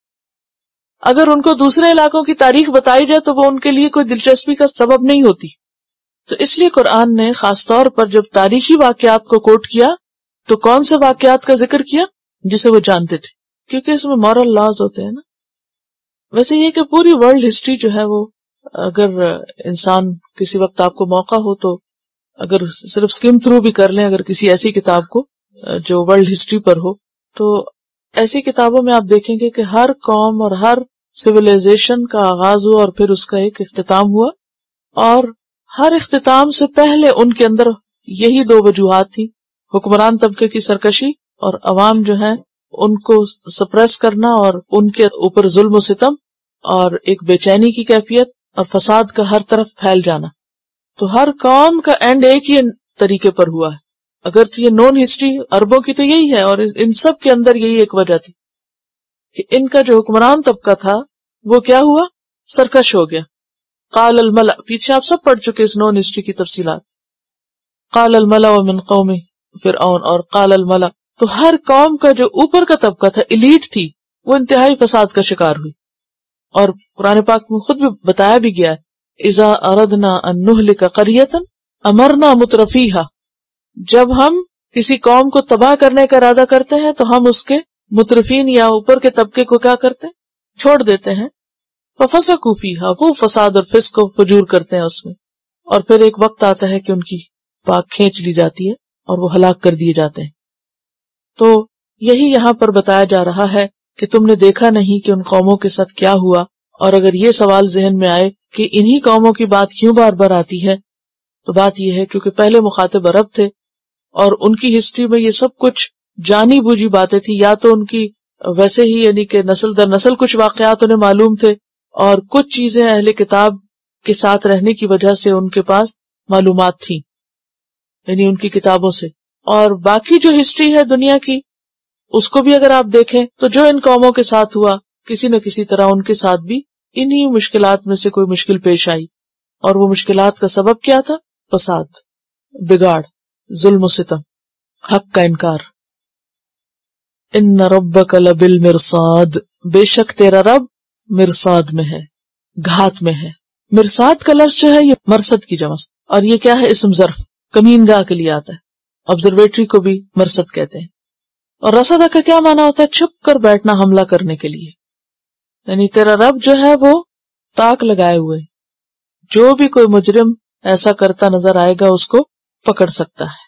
اگر ان کو دوسرے علاقوں کی تاریخ بتائی جائے تو وہ ان کے لیے کوئی دلچسپی کا سبب نہیں ہوتی. تو اس لیے قرآن نے خاص طور پر جب تاریخی واقعات کو کوٹ کیا تو کون سے واقعات کا ذکر کیا جسے وہ جانتے تھے، کیونکہ اس میں مورل لاز ہوتے ہیں نا. ویسے یہ کہ پوری ورلڈ ہسٹری جو ہے وہ اگر انسان کسی وقت آپ کو موقع ہو تو اگر صرف سکم تھرو بھی کر لیں، اگر کسی ایسی کتاب کو جو ورلڈ ہسٹری پر ہو، تو ایسی کتابوں میں آپ دیکھیں گے کہ ہر قوم اور ہر سویلائزیشن کا آغاز ہوا اور پھر اس کا ایک اختتام ہوا، اور ہر اختتام سے پہلے ان کے اندر یہی 2 وجوہات تھی: حکمران طبقے کی سرکشی اور عوام جو ہیں ان کو سپریس کرنا اور ان کے اوپر ظلم و ستم، اور ایک بے چینی کی کیفیت اور فساد کا ہر طرف پھیل جانا. تو ہر قوم کا اینڈ ایک ہی طریقے پر ہوا ہے. اگر تو یہ نون ہسٹری عربوں کی تو یہی ہے، اور ان سب کے اندر یہی ایک وجہ تھی کہ ان کا جو حکمران طبقہ تھا وہ کیا ہوا؟ سرکش ہو گیا. قال الملأ، پیچھے آپ سب پڑھ چکے اس نون ہسٹری کی تفصیلات. قال الملأ من قوم فرعون اور قال الملأ، تو ہر قوم کا جو اوپر کا طبقہ تھا، ایلیٹ تھی، وہ انتہائی فساد کا شکار ہوئی. اور قرآن پاک میں خود بھی بتایا بھی گیا ہے اذا اردنا ان نہلک قریۃ امرنا مترفیہا، جب ہم کسی قوم کو تباہ کرنے کا ارادہ کرتے ہیں تو ہم اس کے مترفین یا اوپر کے طبقے کو کیا کرتے ہیں؟ چھوڑ دیتے ہیں. ففسقوا فیہا، وہ فساد اور فسق و فجور کرتے ہیں اس میں، اور پھر ایک وقت آتا ہے کہ ان کی پاک کھینچ لی جاتی ہے اور وہ ہلاک کر دیے جاتے ہیں. تو یہی یہاں پر بتایا جا رہا ہے کہ تم نے دیکھا نہیں کہ ان قوموں کے ساتھ کیا ہوا. اور اگر یہ سوال ذہن میں آئے کہ انہی قوموں کی بات کیوں بار بار آتی ہے، تو بات یہ ہے کیونکہ پہلے مخاطب عرب تھے اور ان کی ہسٹری میں یہ سب کچھ جانی بوجھی باتیں تھی. یا تو ان کی ویسے ہی یعنی کہ نسل در نسل کچھ واقعات انہیں معلوم تھے، اور کچھ چیزیں اہل کتاب کے ساتھ رہنے کی وجہ سے ان کے پاس معلومات تھیں، یعنی ان کی کتابوں سے. اور باقی جو ہسٹری ہے دنیا کی، اس کو بھی اگر آپ دیکھیں تو جو ان قوموں کے ساتھ ہوا، کسی نہ کسی طرح ان کے ساتھ بھی انہی مشکلات میں سے کوئی مشکل پیش آئی. اور وہ مشکلات کا سبب کیا تھا؟ فساد، بگاڑ، ظلم و ستم، حق کا انکار. ان ربک لبالمرصاد، بے شک تیرا رب مرصاد میں ہے، گھات میں ہے. مرصاد کا لفظ جو ہے یہ مرصد کی جمع، اور یہ کیا ہے؟ اسم ظرف، کمین گاہ کے لیے آتا ہے. آبزرویٹری کو بھی مرصد کہتے ہیں. اور رصدہ کا کیا معنی ہوتا ہے؟ چھپ کر بیٹھنا حملہ کرنے کے لیے. یعنی تیرا رب جو ہے وہ تاک لگائے ہوئے، جو بھی کوئی مجرم ایسا کرتا نظر آئے گا اس کو پکڑ سکتا ہے.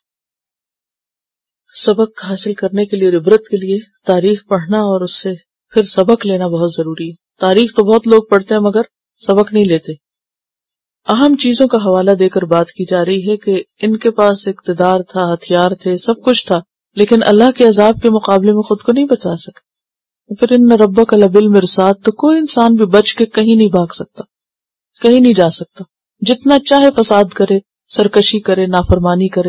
سبق حاصل کرنے کے لیے اور عبرت کے لیے تاریخ پڑھنا اور اس سے پھر سبق لینا بہت ضروری ہے. تاریخ تو بہت لوگ پڑھتے ہیں مگر سبق نہیں لیتے. اہم چیزوں کا حوالہ دے کر بات کی جا رہی ہے کہ ان کے پاس اقتدار تھا، ہتھیار تھے، سب کچھ تھا، لیکن اللہ کے عذاب کے مقابلے میں خود کو نہیں بچا سکے. پھر ان ربک لبالمرصاد، تو کوئی انسان بھی بچ کے کہیں نہیں بھاگ سکتا، کہیں نہیں جا سکتا، جتنا چاہے فساد کرے، سرکشی کرے، نافرمانی کرے.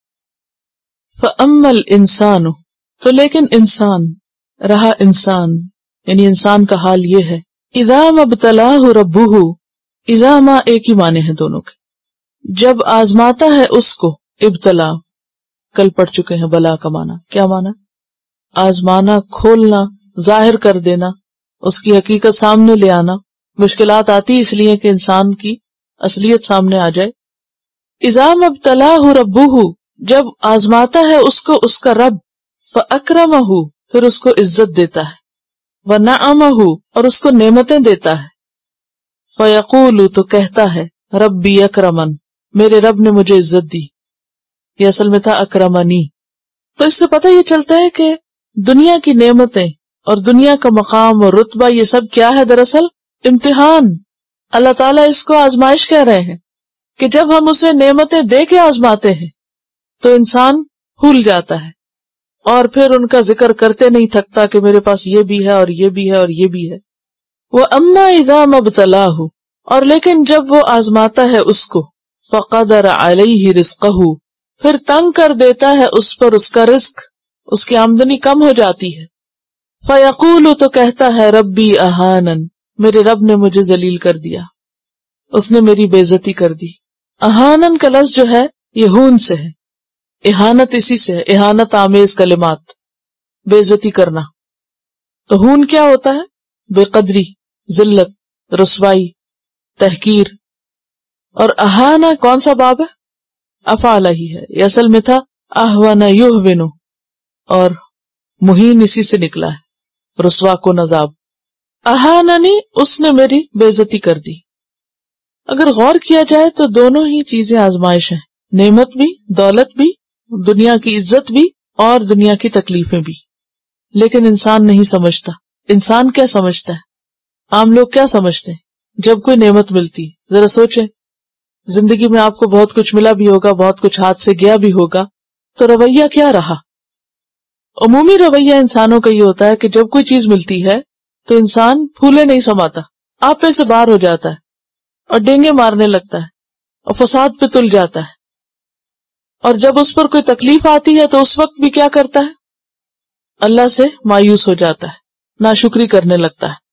فَأَمَّا الْإِنسَانُ، تو لیکن انسان رہا انسان، یعنی انسان کا حال یہ ہے، اِذَا مَبْتَلَاهُ رَبُّهُ، اِذَا ما ایک ہی معنی ہے دونوں کے، جب آزماتا ہے اس کو، ابتلا کل پڑھ چکے ہیں، بلا کا معنی کیا معنی؟ آزمانا، کھولنا، ظاہر کر دینا، اس کی حقیقت سامنے لے آنا. مشکلات آتی اس لیے کہ انسان کی اصلیت سامنے آ جائے. اِذَا مَبْتَلَاهُ رَبُّهُ، جب آزماتا ہے اس کو اس کا رب، فَأَكْرَمَهُ، پھر اس کو عزت دیتا ہے، وَنَعَمَهُ، اور اس کو نعمتیں دیتا ہے. فَيَقُولُ، تو کہتا ہے، ربی اکرمن، میرے رب نے مجھے عزت دی. یہ اصل میں تھا اکرمنی. تو اس سے پتہ یہ چلتا ہے کہ دنیا کی نعمتیں اور دنیا کا مقام اور رتبہ یہ سب کیا ہے؟ دراصل امتحان. اللہ تعالیٰ اس کو آزمائش کہہ رہے ہیں کہ جب ہم اسے نعمتیں دے کے آزماتے ہیں تو انسان بھول جاتا ہے اور پھر ان کا ذکر کرتے نہیں تھکتا کہ میرے پاس یہ بھی ہے اور یہ بھی ہے اور یہ بھی ہے. وَأَمَّا إِذَا مَبْتَلَاهُ، اور لیکن جب وہ آزماتا ہے اس کو، فَقَدَرَ عَلَيْهِ رِزْقَهُ، پھر تنگ کر دیتا ہے اس پر اس کا رزق، اس کی آمدنی کم ہو جاتی ہے. فَيَقُولُ، تو کہتا ہے، ربی اہانن، میرے رب نے مجھے ذلیل کر دیا، اس نے میری بے عزتی کر دی. اہانن کا لفظ جو ہے یہ ہون سے ہے، اہانت اسی سے ہے، اہانت آمیز کلمات، بے عزتی کرنا. تو ہون کیا ہوتا ہے؟ بے قدری، ذلت، رسوائی، تحقیر. اور اہانہ کون سا باب ہے؟ افعال ہی ہے، یہ اصل میں تھا اہون یہون، اور مہین اسی سے نکلا ہے، رسوا کو نذاب. اہاننی، اس نے میری بے عزتی کر دی. اگر غور کیا جائے تو دونوں ہی چیزیں آزمائش ہیں، نعمت بھی، دولت بھی، دنیا کی عزت بھی اور دنیا کی تکلیفیں بھی. لیکن انسان نہیں سمجھتا. انسان کیا سمجھتا ہے؟ عام لوگ کیا سمجھتے ہیں جب کوئی نعمت ملتی؟ ذرا سوچیں، زندگی میں آپ کو بہت کچھ ملا بھی ہوگا، بہت کچھ ہاتھ سے گیا بھی ہوگا، تو رویہ کیا رہا؟ عمومی رویہ انسانوں کا یہ ہوتا ہے کہ جب کوئی چیز ملتی ہے تو انسان پھولے نہیں سماتا، آپے سے باہر ہو جاتا ہے اور ڈینگے مارنے لگتا ہے اور فساد پہ تل جاتا ہے. اور جب اس پر کوئی تکلیف آتی ہے تو اس وقت بھی کیا کرتا ہے؟ اللہ سے مایوس ہو جاتا ہے، ناشکری کرنے لگتا ہے،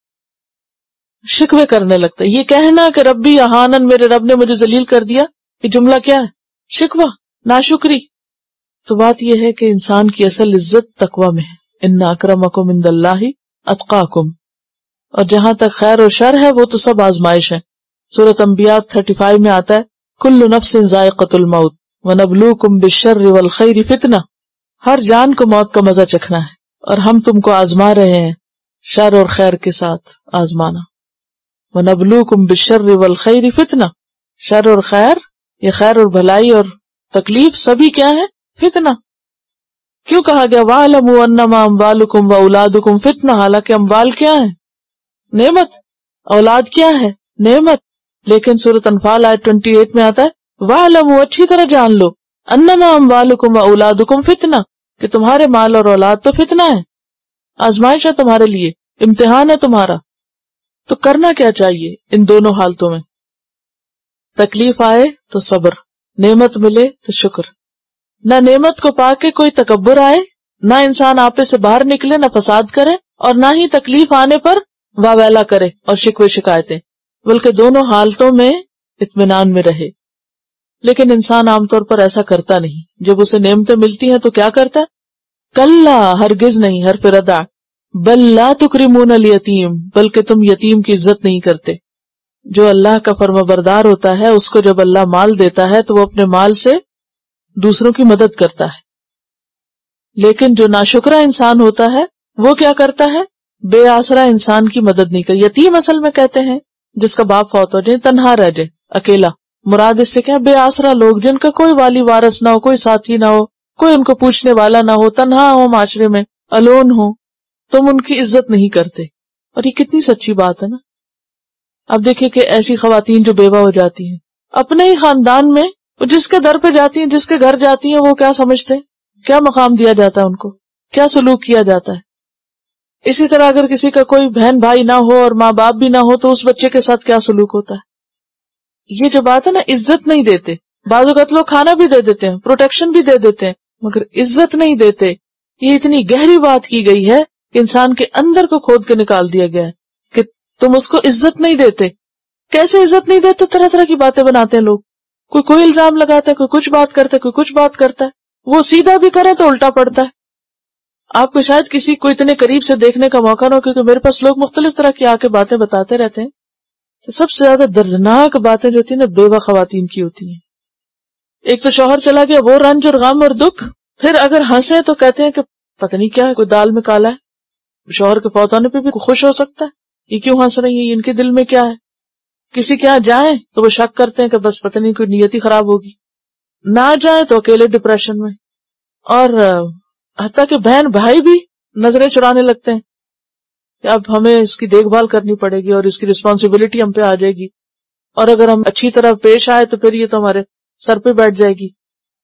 شکوے کرنے لگتا ہے. یہ کہنا کہ ربی اہانن، میرے رب نے مجھے ذلیل کر دیا، یہ جملہ کیا ہے؟ شکوہ، ناشکری. تو بات یہ ہے کہ انسان کی اصل عزت تقوی میں ہے، ان اکرمکم عند اللہ اتقاکم. اور جہاں تک خیر اور شر ہے وہ تو سب آزمائش ہے. سورۃ انبیاء 35 میں آتا ہے، کل نفس ذائقۃ الموت وَنَبْلُوكُمْ بِالشَّرِّ وَالْخَيْرِ فِتْنَةً، ہر جان کو موت کا مزہ چکھنا ہے اور ہم تم کو آزما رہے ہیں شر اور خیر کے ساتھ آزمانا. وَنَبْلُوكُمْ بِالشَّرِّ وَالْخَيْرِ فِتْنَةً، شر اور خیر، یہ خیر اور بھلائی اور تکلیف سبھی کیا ہے؟ فتنہ. کیوں کہا گیا وَاعْلَمُوا أَنَّمَا أَمْوَالُكُمْ وَأَوْلَادُكُمْ فِتْنَةٌ؟ حالانکہ اموال کیا ہے؟ نعمت. اولاد کیا ہے؟ نعمت. لیکن سورۃ انفال آیت 28 میں آتا ہے وَاعْلَمُوا، اچھی طرح جان لو، أَنَّمَا أَمْوَالُكُمْ وَأَوْلَادُكُمْ فِتْنَةٌ، کہ تمہارے مال اور اولاد تو فتنہ ہے، آزمائش ہے تمہارے لیے، امتحان ہے تمہارا. تو کرنا کیا چاہیے ان دونوں حالتوں میں؟ تکلیف آئے تو صبر، نعمت ملے تو شکر. نہ نعمت کو پا کے کوئی تکبر آئے، نہ انسان آپے سے باہر نکلے، نہ فساد کرے، اور نہ ہی تکلیف آنے پر واویلا کرے اور شکوے شکایتیں، بلکہ دونوں حالتوں میں اطمینان میں رہے. لیکن انسان عام طور پر ایسا کرتا نہیں. جب اسے نعمتیں ملتی ہیں تو کیا کرتا ہے؟ کلا، ہرگز نہیں، حرف ردع، بل لا تکرمون الیتیم، بلکہ تم یتیم کی عزت نہیں کرتے. جو اللہ کا فرمانبردار ہوتا ہے اس کو جب اللہ مال دیتا ہے تو وہ اپنے مال سے دوسروں کی مدد کرتا ہے، لیکن جو ناشکرا انسان ہوتا ہے وہ کیا کرتا ہے؟ بے آسرا انسان کی مدد نہیں کرتا. یتیم اصل میں کہتے ہیں جس کا باپ فوت ہو جائے، تنہا رہ جائے، اکیلا. مراد اس سے کیا؟ بے آسرا لوگ جن کا کوئی والی وارث نہ ہو، کوئی ساتھی نہ ہو، کوئی ان کو پوچھنے والا نہ ہو، تنہا ہو معاشرے میں، الون ہو. تم ان کی عزت نہیں کرتے. اور یہ کتنی سچی بات ہے نا. اب دیکھیں کہ ایسی خواتین جو بیوہ ہو جاتی ہیں اپنے ہی خاندان میں، جس کے در پہ جاتی ہیں، جس کے گھر جاتی ہیں، وہ کیا سمجھتے ہیں؟ کیا مقام دیا جاتا ہے ان کو؟ کیا سلوک کیا جاتا ہے؟ اسی طرح اگر کسی کا کوئی بہن بھائی نہ ہو اور ماں باپ بھی نہ ہو تو اس بچے کے ساتھ کیا سلوک ہوتا ہے؟ یہ جو بات ہے نا، عزت نہیں دیتے. بعض اوقات لوگ کھانا بھی دے دیتے ہیں، پروٹیکشن بھی دے دیتے ہیں، مگر عزت نہیں دیتے. یہ اتنی گہری بات کی گئی ہے کہ انسان کے اندر کو کھود کے نکال دیا گیا ہے کہ تم اس کو عزت نہیں دیتے. کیسے عزت نہیں دیتے؟ طرح طرح کی باتیں بناتے ہیں لوگ. کوئی الزام لگاتا ہے، کوئی کچھ بات کرتا ہے، کوئی کچھ بات کرتا ہے. وہ سیدھا بھی کرے تو الٹا پڑتا ہے. آپ کو شاید کسی کو اتنے قریب سے دیکھنے کا موقع نہ ہو، کیونکہ میرے پاس لوگ مختلف طرح کی آ کے باتیں بتاتے رہتے ہیں. سب سے زیادہ دردناک باتیں جو ہوتی ہیں نا، بیوہ خواتین کی ہوتی ہیں. ایک تو شوہر چلا گیا، وہ رنج اور غم اور دکھ. پھر اگر ہنسے تو کہتے ہیں کہ پتہ نہیں کیا ہے، کوئی دال میں کالا ہے. شوہر کے فوت ہونے پہ بھی خوش ہو سکتا ہے، یہ کیوں ہنس رہی ہیں، ان کے دل میں کیا ہے. کسی کے یہاں جائیں تو وہ شک کرتے ہیں کہ بس پتہ نہیں کوئی نیت ہی خراب ہوگی. نہ جائیں تو اکیلے ڈپریشن میں. اور حتیٰ کہ بہن بھائی بھی نظریں چرانے لگتے ہیں کہ اب ہمیں اس کی دیکھ بھال کرنی پڑے گی اور اس کی رسپانسبلٹی ہم پہ آ جائے گی، اور اگر ہم اچھی طرح پیش آئے تو پھر یہ تو ہمارے سر پہ بیٹھ جائے گی.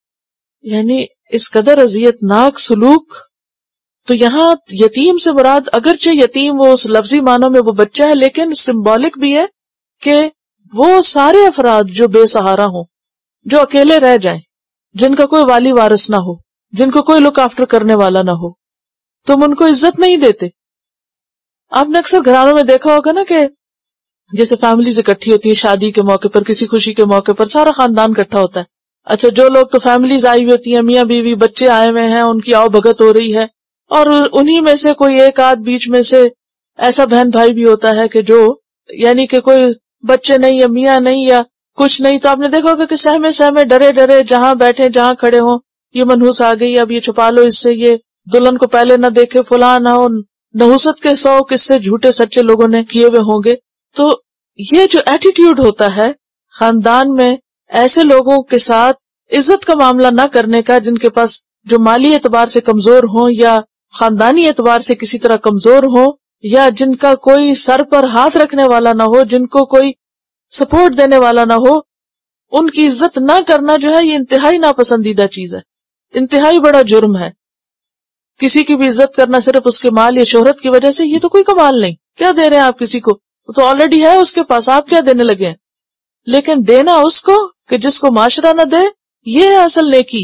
یعنی اس قدر اذیت ناک سلوک. تو یہاں یتیم سے مراد اگرچہ یتیم وہ اس لفظی معنوں میں وہ بچہ ہے، لیکن سمبولک بھی ہے کہ وہ سارے افراد جو بے سہارا ہوں، جو اکیلے رہ جائیں، جن کا کوئی والی وارث نہ ہو، جن کو کوئی لک آفٹر کرنے والا نہ ہو، تم ان کو عزت نہیں دیتے. آپ نے اکثر گھرانوں میں دیکھا ہوگا نا کہ جیسے فیملیز اکٹھی ہوتی ہے شادی کے موقع پر، کسی خوشی کے موقع پر سارا خاندان اکٹھا ہوتا ہے. اچھا، جو لوگ تو فیملیز آئی ہوئی ہوتی ہیں، میاں بیوی بچے آئے ہوئے ہیں، ان کی آؤ بھگت ہو رہی ہے، اور انہی میں سے کوئی ایک آدھ بیچ میں سے ایسا بہن بھائی بھی ہوتا ہے کہ جو یعنی کہ کوئی بچے نہیں یا میاں نہیں یا کچھ نہیں، تو آپ نے دیکھا ہوگا کہ سہمے سہمے ڈرے ڈرے جہاں بیٹھے جہاں کھڑے ہوں، یہ منحوس آ گئی، اب یہ چھپا لو اس سے، یہ دلہن کو پہلے نہ دیکھے، فلاں نہ ہو. نحوست کے 100 قصے جھوٹے سچے لوگوں نے کیے ہوئے ہوں گے. تو یہ جو ایٹیٹیوڈ ہوتا ہے خاندان میں ایسے لوگوں کے ساتھ عزت کا معاملہ نہ کرنے کا، جن کے پاس جو مالی اعتبار سے کمزور ہوں یا خاندانی اعتبار سے کسی طرح کمزور ہوں، یا جن کا کوئی سر پر ہاتھ رکھنے والا نہ ہو، جن کو کوئی سپورٹ دینے والا نہ ہو، ان کی عزت نہ کرنا جو ہے یہ انتہائی ناپسندیدہ چیز ہے، انتہائی بڑا جرم ہے. کسی کی بھی عزت کرنا صرف اس کے مال یا شہرت کی وجہ سے، یہ تو کوئی کمال نہیں. کیا دے رہے ہیں آپ کسی کو؟ وہ تو آلریڈی ہے اس کے پاس، آپ کیا دینے لگے ہیں؟ لیکن دینا اس کو کہ جس کو معاشرہ نہ دے، یہ ہے اصل نیکی.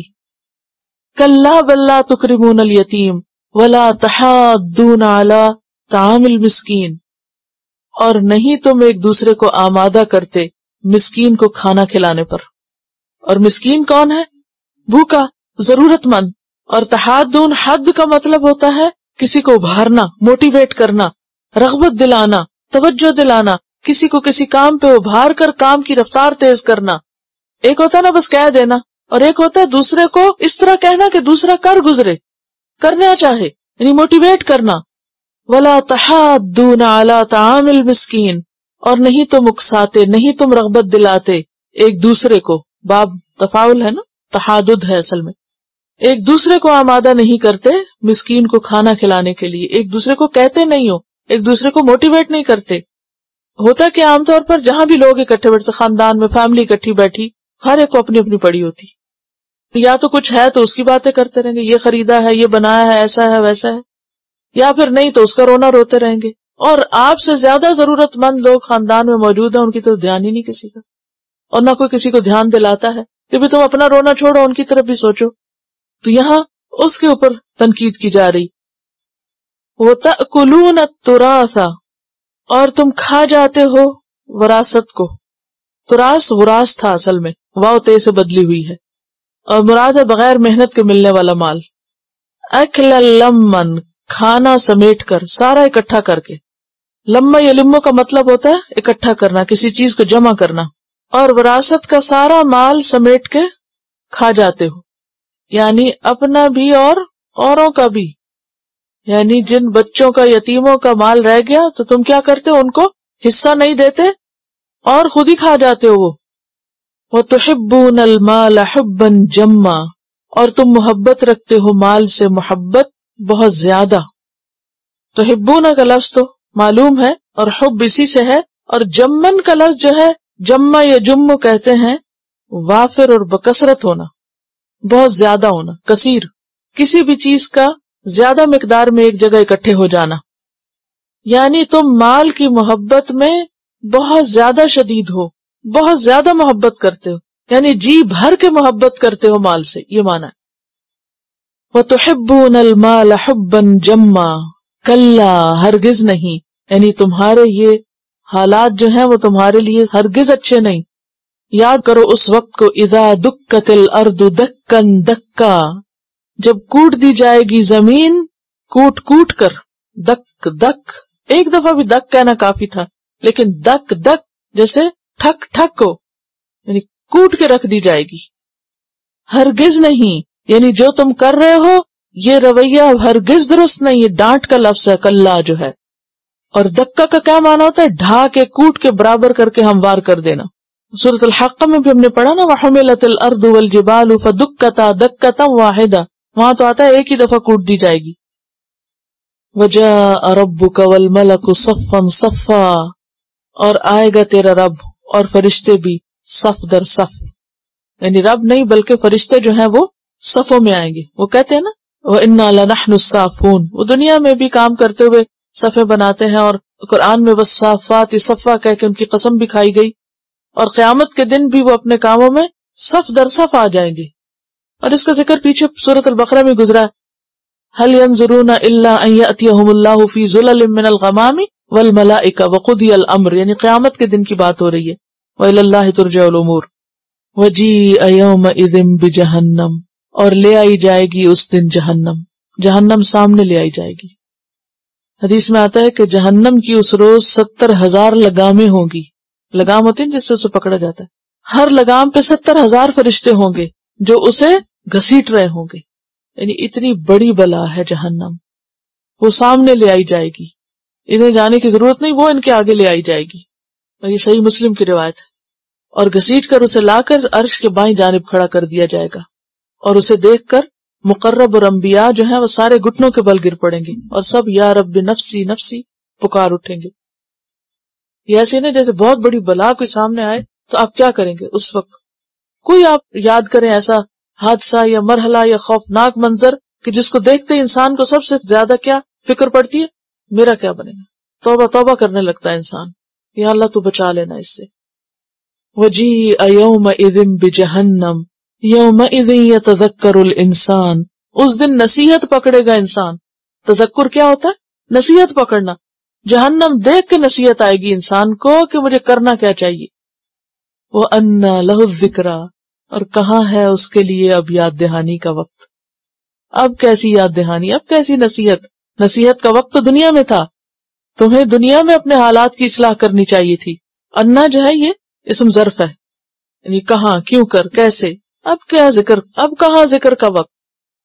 کلا بل لا تکرمون الیتیم ولا تحاضون علی طعام المسکین. اور نہیں تم ایک دوسرے کو آمادہ کرتے مسکین کو کھانا کھلانے پر. اور مسکین کون ہے؟ بھوکا، ضرورت مند. اور تحادون، حد کا مطلب ہوتا ہے کسی کو ابھارنا، موٹیویٹ کرنا، رغبت دلانا، توجہ دلانا، کسی کو کسی کام پہ ابھار کر کام کی رفتار تیز کرنا. ایک ہوتا ہے نا بس کہہ دینا، اور ایک ہوتا ہے دوسرے کو اس طرح کہنا کہ دوسرا کر گزرے، کرنا چاہے، یعنی موٹیویٹ کرنا. ولا تحاضون علی طعام المسکین. اور نہیں تم اکساتے، نہیں تم رغبت دلاتے ایک دوسرے کو، باب تفاعل ہے نا، تحادد ہے اصل میں، ایک دوسرے کو آمادہ نہیں کرتے مسکین کو کھانا کھلانے کے لیے، ایک دوسرے کو کہتے نہیں ہو، ایک دوسرے کو موٹیویٹ نہیں کرتے. ہوتا کہ عام طور پر جہاں بھی لوگ اکٹھے بیٹھتے، خاندان میں فیملی اکٹھی بیٹھی، ہر ایک کو اپنی اپنی پڑی ہوتی، یا تو کچھ ہے تو اس کی باتیں کرتے رہیں گے، یہ خریدا ہے، یہ بنایا ہے، ایسا ہے ویسا ہے، یا پھر نہیں تو اس کا رونا روتے رہیں گے. اور آپ سے زیادہ ضرورت مند لوگ خاندان میں موجود ہیں، ان کی طرف دھیان ہی نہیں کسی کا، اور نہ کوئی کسی کو دھیان دلاتا ہے کہ بھی تم اپنا رونا چھوڑو، ان کی طرف بھی سوچو. تو یہاں اس کے اوپر تنقید کی جا رہی. وَتَأْكُلُونَ التُّرَاثَ. اور تم کھا جاتے ہو وراثت کو. تراث وراث تھا اصل میں، واو تے سے بدلی ہوئی ہے، اور مراد ہے بغیر محنت کے ملنے والا مال. اکل لمن، کھانا سمیٹ کر، سارا اکٹھا کر کے. لما یلمو کا مطلب ہوتا ہے اکٹھا کرنا، کسی چیز کو جمع کرنا، اور وراثت کا سارا مال سمیٹ کے کھا جاتے ہو، یعنی اپنا بھی اور اوروں کا بھی، یعنی جن بچوں کا یتیموں کا مال رہ گیا تو تم کیا کرتے ہو، ان کو حصہ نہیں دیتے اور خود ہی کھا جاتے ہو وہ۔ وَتُحِبُّونَ الْمَالَ حُبًّا جَمًّا، اور تم محبت رکھتے ہو مال سے محبت بہت زیادہ۔ تحبون کا لفظ تو معلوم ہے اور حب اسی سے ہے، اور جمن کا لفظ جو ہے جمع یا جم کہتے ہیں وافر اور بکثرت ہونا، بہت زیادہ ہونا، کثیر، کسی بھی چیز کا زیادہ مقدار میں ایک جگہ اکٹھے ہو جانا، یعنی تم مال کی محبت میں بہت زیادہ شدید ہو، بہت زیادہ محبت کرتے ہو، یعنی جی بھر کے محبت کرتے ہو مال سے، یہ معنی ہے۔ وَتُحِبُّونَ الْمَالَ حُبًّا جَمًّا، کلا ہرگز نہیں، یعنی تمہارے یہ حالات جو ہیں وہ تمہارے لیے ہرگز اچھے نہیں۔ یاد کرو اس وقت کو، اذا دکت الارض دکن دکا، جب کوٹ دی جائے گی زمین کوٹ کوٹ کر، دک دک، ایک دفعہ بھی دک کہنا کافی تھا، لیکن دک دک جیسے ٹھک ٹھک ہو، یعنی کوٹ کے رکھ دی جائے گی۔ ہرگز نہیں، یعنی جو تم کر رہے ہو یہ رویہ ہرگز درست نہیں، یہ ڈانٹ کا لفظ ہے کلا جو ہے۔ اور دکا کا کیا معنی ہوتا ہے؟ ڈھا کے کوٹ کے برابر کر کے ہموار کر دینا۔ سورۃ الحق میں بھی ہم نے پڑھا نا، وَحُمِلَتِ الْأَرْضُ وَالْجِبَالُ فَدُكَّتَا دَكَّةً وَاحِدَةً، وہاں تو آتا ہے ایک ہی دفعہ کوٹ دی جائے گی۔ وَجَاءَ رَبُّكَ وَالْمَلَكُ صَفًّا صَفًّا، اور آئے گا تیرا رب اور فرشتے بھی صف در صف، یعنی رب نہیں بلکہ فرشتے جو ہیں وہ صفوں میں آئیں گے۔ وہ کہتے ہیں نا وَإِنَّا لَنَحْنُ الصَّافُونَ، وہ دنیا میں بھی کام کرتے ہوئے صفیں بناتے ہیں، اور قرآن میں وَالصَّافَّاتِ صَفًّا کہہ کے ان کی قسم بھی کھائی گئی، اور قیامت کے دن بھی وہ اپنے کاموں میں صف در صف آ جائیں گے۔ اور اس کا ذکر پیچھے سورۃ البقرہ میں گزرا ہے، هَلْ يَنظُرُونَ إِلَّا أَن يَأْتِيَهُمُ اللَّهُ فِي ظُلَلٍ مِّنَ الْغَمَامِ وَالْمَلَائِكَةُ وَقُضِيَ الْأَمْرُ، یعنی قیامت کے دن کی بات ہو رہی ہے، وَإِلَى اللَّهِ تُرْجَعُ الْأُمُورُ۔ وَجِيءَ يَوْمَئِذٍ بِجَهَنَّمَ، اور لے آئی جائے گی اس دن جہنم، جہنم سامنے لے آئی جائے گی۔ حدیث میں آتا ہے کہ جہنم کی اس روز 70,000 لگامیں ہوں گی، لگام ہوتی ہیں جس سے اسے پکڑا جاتا ہے، ہر لگام پہ 70,000 فرشتے ہوں گے جو اسے گھسیٹ رہے ہوں گے، یعنی اتنی بڑی بلا ہے جہنم، وہ سامنے لے آئی جائے گی، انہیں جانے کی ضرورت نہیں، وہ ان کے آگے لے آئی جائے گی، اور یہ صحیح مسلم کی روایت ہے، اور گھسیٹ کر اسے لا کر عرش کے بائیں جانب کھڑا کر دیا جائے گا، اور اسے دیکھ کر مقرب اور انبیاء جو ہیں وہ سارے گھٹنوں کے بل گر پڑیں گے اور سب یا رب نفسی نفسی پکار اٹھیں گے۔ یہ ایسے نہیں جیسے بہت بڑی بلا کوئی سامنے آئے تو آپ کیا کریں گے اس وقت، کوئی آپ یاد کریں ایسا حادثہ یا مرحلہ یا خوفناک منظر کہ جس کو دیکھتے انسان کو سب سے زیادہ کیا فکر پڑتی ہے، میرا کیا بنے گا، توبہ توبہ کرنے لگتا ہے انسان، یا اللہ تو بچا لینا اس سے۔ وَجِيءَ يَوْمَئِذٍ بِجَهَنَّمَ یومئذ یتذکر الانسان، اس دن نصیحت پکڑے گا انسان۔ تذکر کیا ہوتا ہے؟ نصیحت پکڑنا۔ جہنم دیکھ کے نصیحت آئے گی انسان کو کہ مجھے کرنا کیا چاہیے۔ وَأَنَّى لَهُ الذِّكْرَى، اور کہاں ہے اس کے لیے اب یاد دہانی کا وقت، اب کیسی یاد دہانی، اب کیسی نصیحت، نصیحت کا وقت تو دنیا میں تھا، تمہیں دنیا میں اپنے حالات کی اصلاح کرنی چاہیے تھی۔ انا جو ہے یہ اسم ظرف ہے، یعنی کہاں، کیوں کر، کیسے، اب کیا ذکر، اب کہاں ذکر کا وقت۔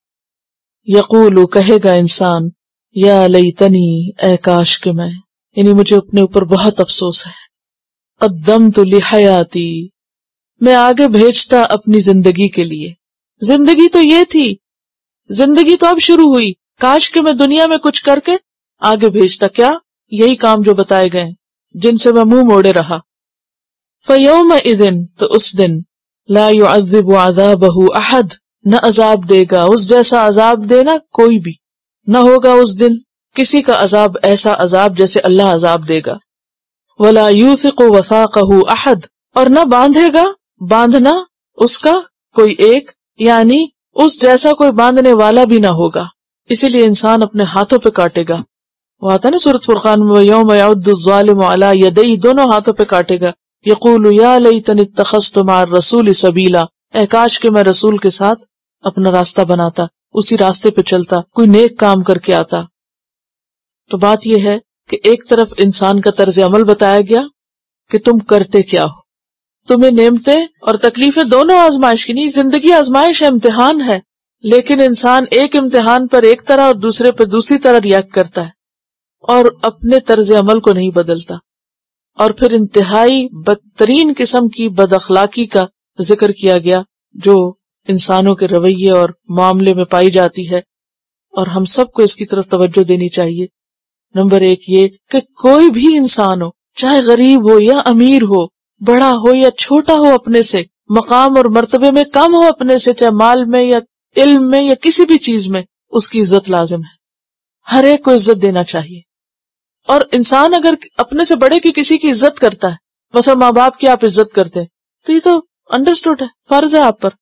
یقول، کہے گا انسان، یا لیتنی، اے کاش کہ میں، یعنی مجھے اپنے اوپر بہت افسوس ہے، قدمت لحیاتی، میں آگے بھیجتا اپنی زندگی کے لیے، زندگی تو یہ تھی، زندگی تو اب شروع ہوئی، کاش کہ میں دنیا میں کچھ کر کے آگے بھیجتا، کیا، یہی کام جو بتائے گئے جن سے میں منہ موڑے رہا۔ فَيَوْمَئِذٍ، تو اس دن، لا يعذب عذابہ احد، نہ عذاب دے گا اس جیسا عذاب دینا کوئی بھی، نہ ہوگا اس دن کسی کا عذاب ایسا عذاب جیسے اللہ عذاب دے گا۔ ولا یوثق وثاقہ احد، اور نہ باندھے گا باندھنا اس کا کوئی ایک، یعنی اس جیسا کوئی باندھنے والا بھی نہ ہوگا، اسی لیے انسان اپنے ہاتھوں پہ کاٹے گا۔ وہ آتا ہے نا سورۃ فرقان میں، یوم یعض الظالم علی یدیہ، دونوں ہاتھوں پہ کاٹے گا، یقول یا لیتنی اتخذت مع الرسول سبیلا، اے کاش کہ میں رسول کے ساتھ اپنا راستہ بناتا، اسی راستے پہ چلتا، کوئی نیک کام کر کے آتا۔ تو بات یہ ہے کہ ایک طرف انسان کا طرز عمل بتایا گیا کہ تم کرتے کیا ہو، تمہیں نعمتیں اور تکلیفیں دونوں آزمائش کی، نہیں زندگی آزمائش ہے، امتحان ہے، لیکن انسان ایک امتحان پر ایک طرح اور دوسرے پر دوسری طرح ریاکٹ کرتا ہے اور اپنے طرز عمل کو نہیں بدلتا. اور پھر انتہائی بدترین قسم کی بد اخلاقی کا ذکر کیا گیا جو انسانوں کے رویے اور معاملے میں پائی جاتی ہے، اور ہم سب کو اس کی طرف توجہ دینی چاہیے. نمبر ایک یہ کہ کوئی بھی انسان ہو، چاہے غریب ہو یا امیر ہو، بڑا ہو یا چھوٹا ہو، اپنے سے مقام اور مرتبے میں کم ہو اپنے سے، چاہے مال میں یا علم میں یا کسی بھی چیز میں، اس کی عزت لازم ہے. ہر ایک کو عزت دینا چاہیے. اور انسان اگر اپنے سے بڑے کی کسی کی عزت کرتا ہے، مثلا ماں باپ کی آپ عزت کرتے ہیں تو یہ تو انڈرسٹوڈ ہے، فرض ہے آپ پر.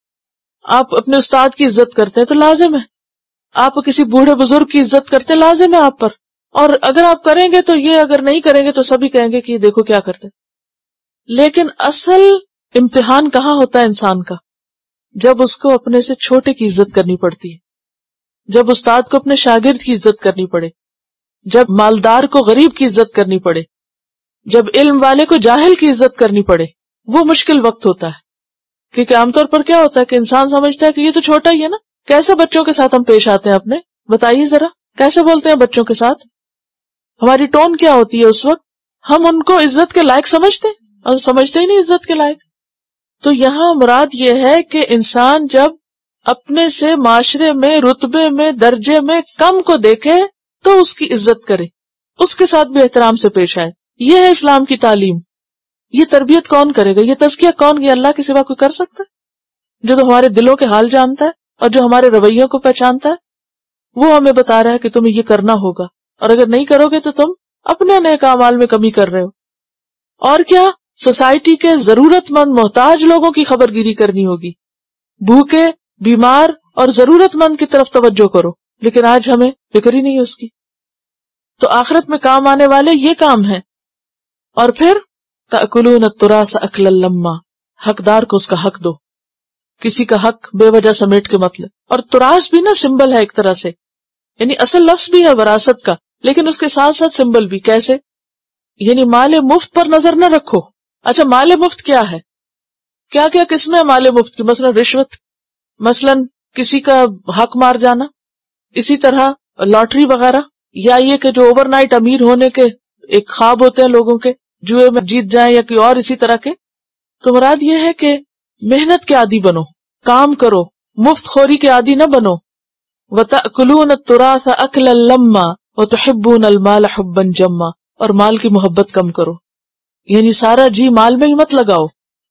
آپ اپنے استاد کی عزت کرتے ہیں تو لازم ہے. آپ کسی بوڑھے بزرگ کی عزت کرتے ہیں، لازم ہے آپ پر. اور اگر آپ کریں گے تو یہ، اگر نہیں کریں گے تو سبھی کہیں گے کہ یہ دیکھو کیا کرتے. لیکن اصل امتحان کہاں ہوتا ہے انسان کا؟ جب اس کو اپنے سے چھوٹے کی عزت کرنی پڑتی ہے، جب استاد کو اپنے شاگرد کی عزت کرنی پڑے، جب مالدار کو غریب کی عزت کرنی پڑے، جب علم والے کو جاہل کی عزت کرنی پڑے. وہ مشکل وقت ہوتا ہے، کیونکہ عام طور پر کیا ہوتا ہے کہ انسان سمجھتا ہے کہ یہ تو چھوٹا ہی ہے نا. کیسے بچوں کے ساتھ ہم پیش آتے ہیں اپنے؟ بتائیے ذرا، کیسے بولتے ہیں بچوں کے ساتھ؟ ہماری ٹون کیا ہوتی ہے اس وقت؟ ہم ان کو عزت کے لائق سمجھتے ہیں اور سمجھتے ہی نہیں عزت کے لائق. تو یہاں مراد یہ ہے کہ انسان جب اپنے سے معاشرے میں، رتبے میں، درجے میں کم کو دیکھے تو اس کی عزت کرے، اس کے ساتھ بھی احترام سے پیش آئے. یہ ہے اسلام کی تعلیم. یہ تربیت کون کرے گا؟ یہ تزکیہ کون؟ یہ اللہ کے سوا کوئی کر سکتا ہے؟ جو تو ہمارے دلوں کے حال جانتا ہے اور جو ہمارے رویوں کو پہچانتا ہے، وہ ہمیں بتا رہا ہے کہ تمہیں یہ کرنا ہوگا، اور اگر نہیں کرو گے تو تم اپنے نیک اعمال میں کمی کر رہے ہو. اور کیا؟ سوسائٹی کے ضرورت مند محتاج لوگوں کی خبر گیری کرنی ہوگی، بھوکے، بیمار اور ضرورت مند کی طرف توجہ کرو. لیکن آج ہمیں فکر ہی نہیں اس کی. تو آخرت میں کام آنے والے یہ کام ہیں. اور پھر تأکلون التراث اکلا لما، حقدار کو اس کا حق دو. کسی کا حق بے وجہ سمیٹ کے مطلب. اور تراث بھی نا سمبل ہے ایک طرح سے، یعنی اصل لفظ بھی ہے وراثت کا، لیکن اس کے ساتھ ساتھ سمبل بھی. کیسے؟ یعنی مال مفت پر نظر نہ رکھو. اچھا، مال مفت کیا ہے؟ کیا کیا قسمیں مال مفت کی؟ مثلا رشوت، مثلا کسی کا حق مار جانا، اسی طرح لاٹری وغیرہ، یا یہ کہ جو اوور نائٹ امیر ہونے کے ایک خواب ہوتے ہیں لوگوں کے، جوئے میں جیت جائیں یا کوئی اور اسی طرح کے. تو مراد یہ ہے کہ محنت کے عادی بنو، کام کرو، مفت خوری کے عادی نہ بنو. وَتَأْكُلُونَ التُّرَاثَ أَكْلًا لَمًّا وَتُحِبُّونَ الْمَالَ حُبًّا جَمًّا، اور مال کی محبت کم کرو، یعنی سارا جی مال میں ہی مت لگاؤ.